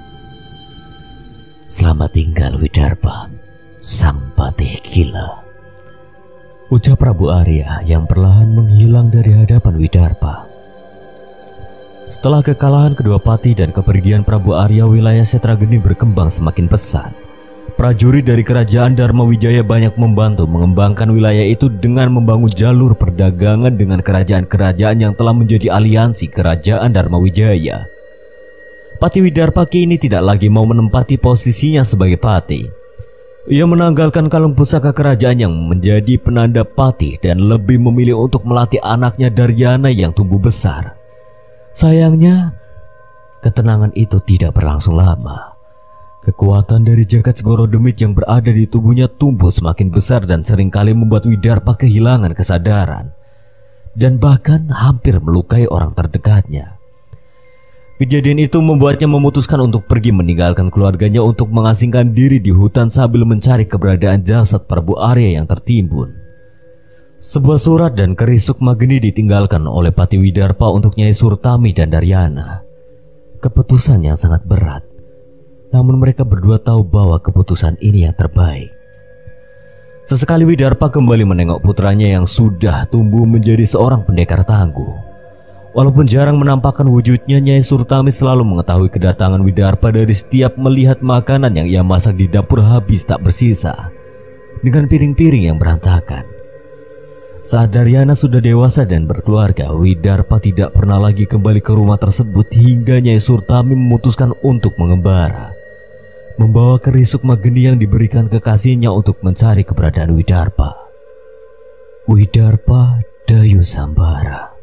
Selamat tinggal, Widarpa, sang patih gila, ucap Prabu Arya yang perlahan menghilang dari hadapan Widarpa. Setelah kekalahan kedua pati dan kepergian Prabu Arya, wilayah Setra Geni berkembang semakin pesat. Prajurit dari kerajaan Dharma Wijaya banyak membantu mengembangkan wilayah itu dengan membangun jalur perdagangan dengan kerajaan-kerajaan yang telah menjadi aliansi kerajaan Dharma Wijaya. Patiwidarpa kini tidak lagi mau menempati posisinya sebagai pati. Ia menanggalkan kalung pusaka kerajaan yang menjadi penanda pati dan lebih memilih untuk melatih anaknya Daryana yang tumbuh besar. Sayangnya, ketenangan itu tidak berlangsung lama. Kekuatan dari jagat Segoro Demit yang berada di tubuhnya tumbuh semakin besar dan seringkali membuat Widarpa kehilangan kesadaran dan bahkan hampir melukai orang terdekatnya. Kejadian itu membuatnya memutuskan untuk pergi meninggalkan keluarganya untuk mengasingkan diri di hutan sambil mencari keberadaan jasad Prabu Arya yang tertimbun. Sebuah surat dan keris Sukma Geni ditinggalkan oleh Patiwidarpa untuk Nyai Surtami dan Daryana. Keputusan yang sangat berat, namun mereka berdua tahu bahwa keputusan ini yang terbaik. Sesekali Widarpa kembali menengok putranya yang sudah tumbuh menjadi seorang pendekar tangguh. Walaupun jarang menampakkan wujudnya, Nyai Surtami selalu mengetahui kedatangan Widarpa dari setiap melihat makanan yang ia masak di dapur habis tak bersisa, dengan piring-piring yang berantakan. Saat Daryana sudah dewasa dan berkeluarga, Widarpa tidak pernah lagi kembali ke rumah tersebut hingga Nyai Surtami memutuskan untuk mengembara, membawa keris Sukma Geni yang diberikan kekasihnya untuk mencari keberadaan Widarpa. Widarpa Dayu Sambara.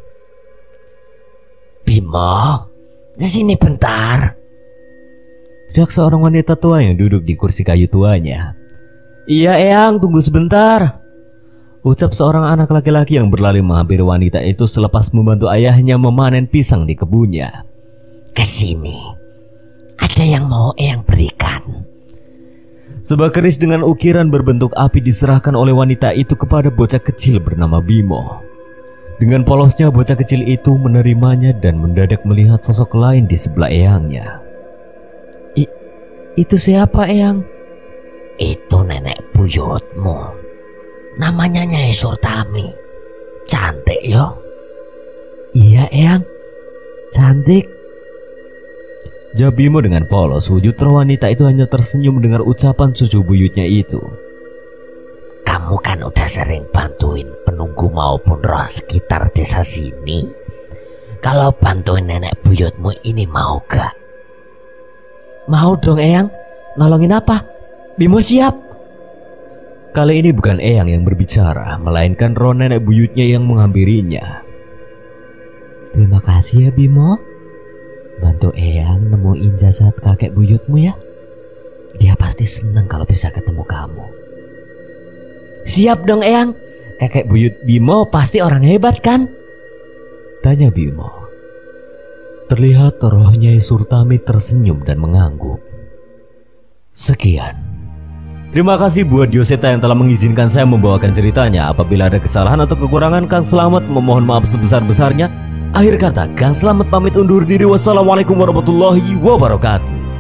Bimo, sini bentar, teriak seorang wanita tua yang duduk di kursi kayu tuanya. Iya Eyang, tunggu sebentar, ucap seorang anak laki-laki yang berlari menghampiri wanita itu selepas membantu ayahnya memanen pisang di kebunnya. Kesini, ada yang mau Eyang berikan. Sebuah keris dengan ukiran berbentuk api diserahkan oleh wanita itu kepada bocah kecil bernama Bimo. Dengan polosnya bocah kecil itu menerimanya dan mendadak melihat sosok lain di sebelah eyangnya. I, itu siapa Eyang? Itu nenek buyutmu. Namanya Nyai Surtami. Cantik yo. Iya Eyang, cantik, jawab Bimo dengan polos. Wujud wanita itu hanya tersenyum mendengar ucapan cucu buyutnya itu. Kamu kan udah sering bantuin penunggu maupun roh sekitar desa sini. Kalau bantuin nenek buyutmu ini mau gak? Mau dong Eyang. Nolongin apa? Bimo siap. Kali ini bukan Eyang yang berbicara, melainkan roh nenek buyutnya yang menghampirinya. Terima kasih ya Bimo, bantu Eyang nemuin jasad kakek buyutmu ya. Dia pasti senang kalau bisa ketemu kamu. Siap dong Eyang, kakek buyut Bimo pasti orang hebat kan? Tanya Bimo. Terlihat roh Nyai Surtami tersenyum dan mengangguk. Sekian. Terima kasih buat Dioseta yang telah mengizinkan saya membawakan ceritanya. Apabila ada kesalahan atau kekurangan, Kang Slamet memohon maaf sebesar-besarnya. Akhir kata, Kang Slamet pamit undur diri. Wassalamualaikum warahmatullahi wabarakatuh.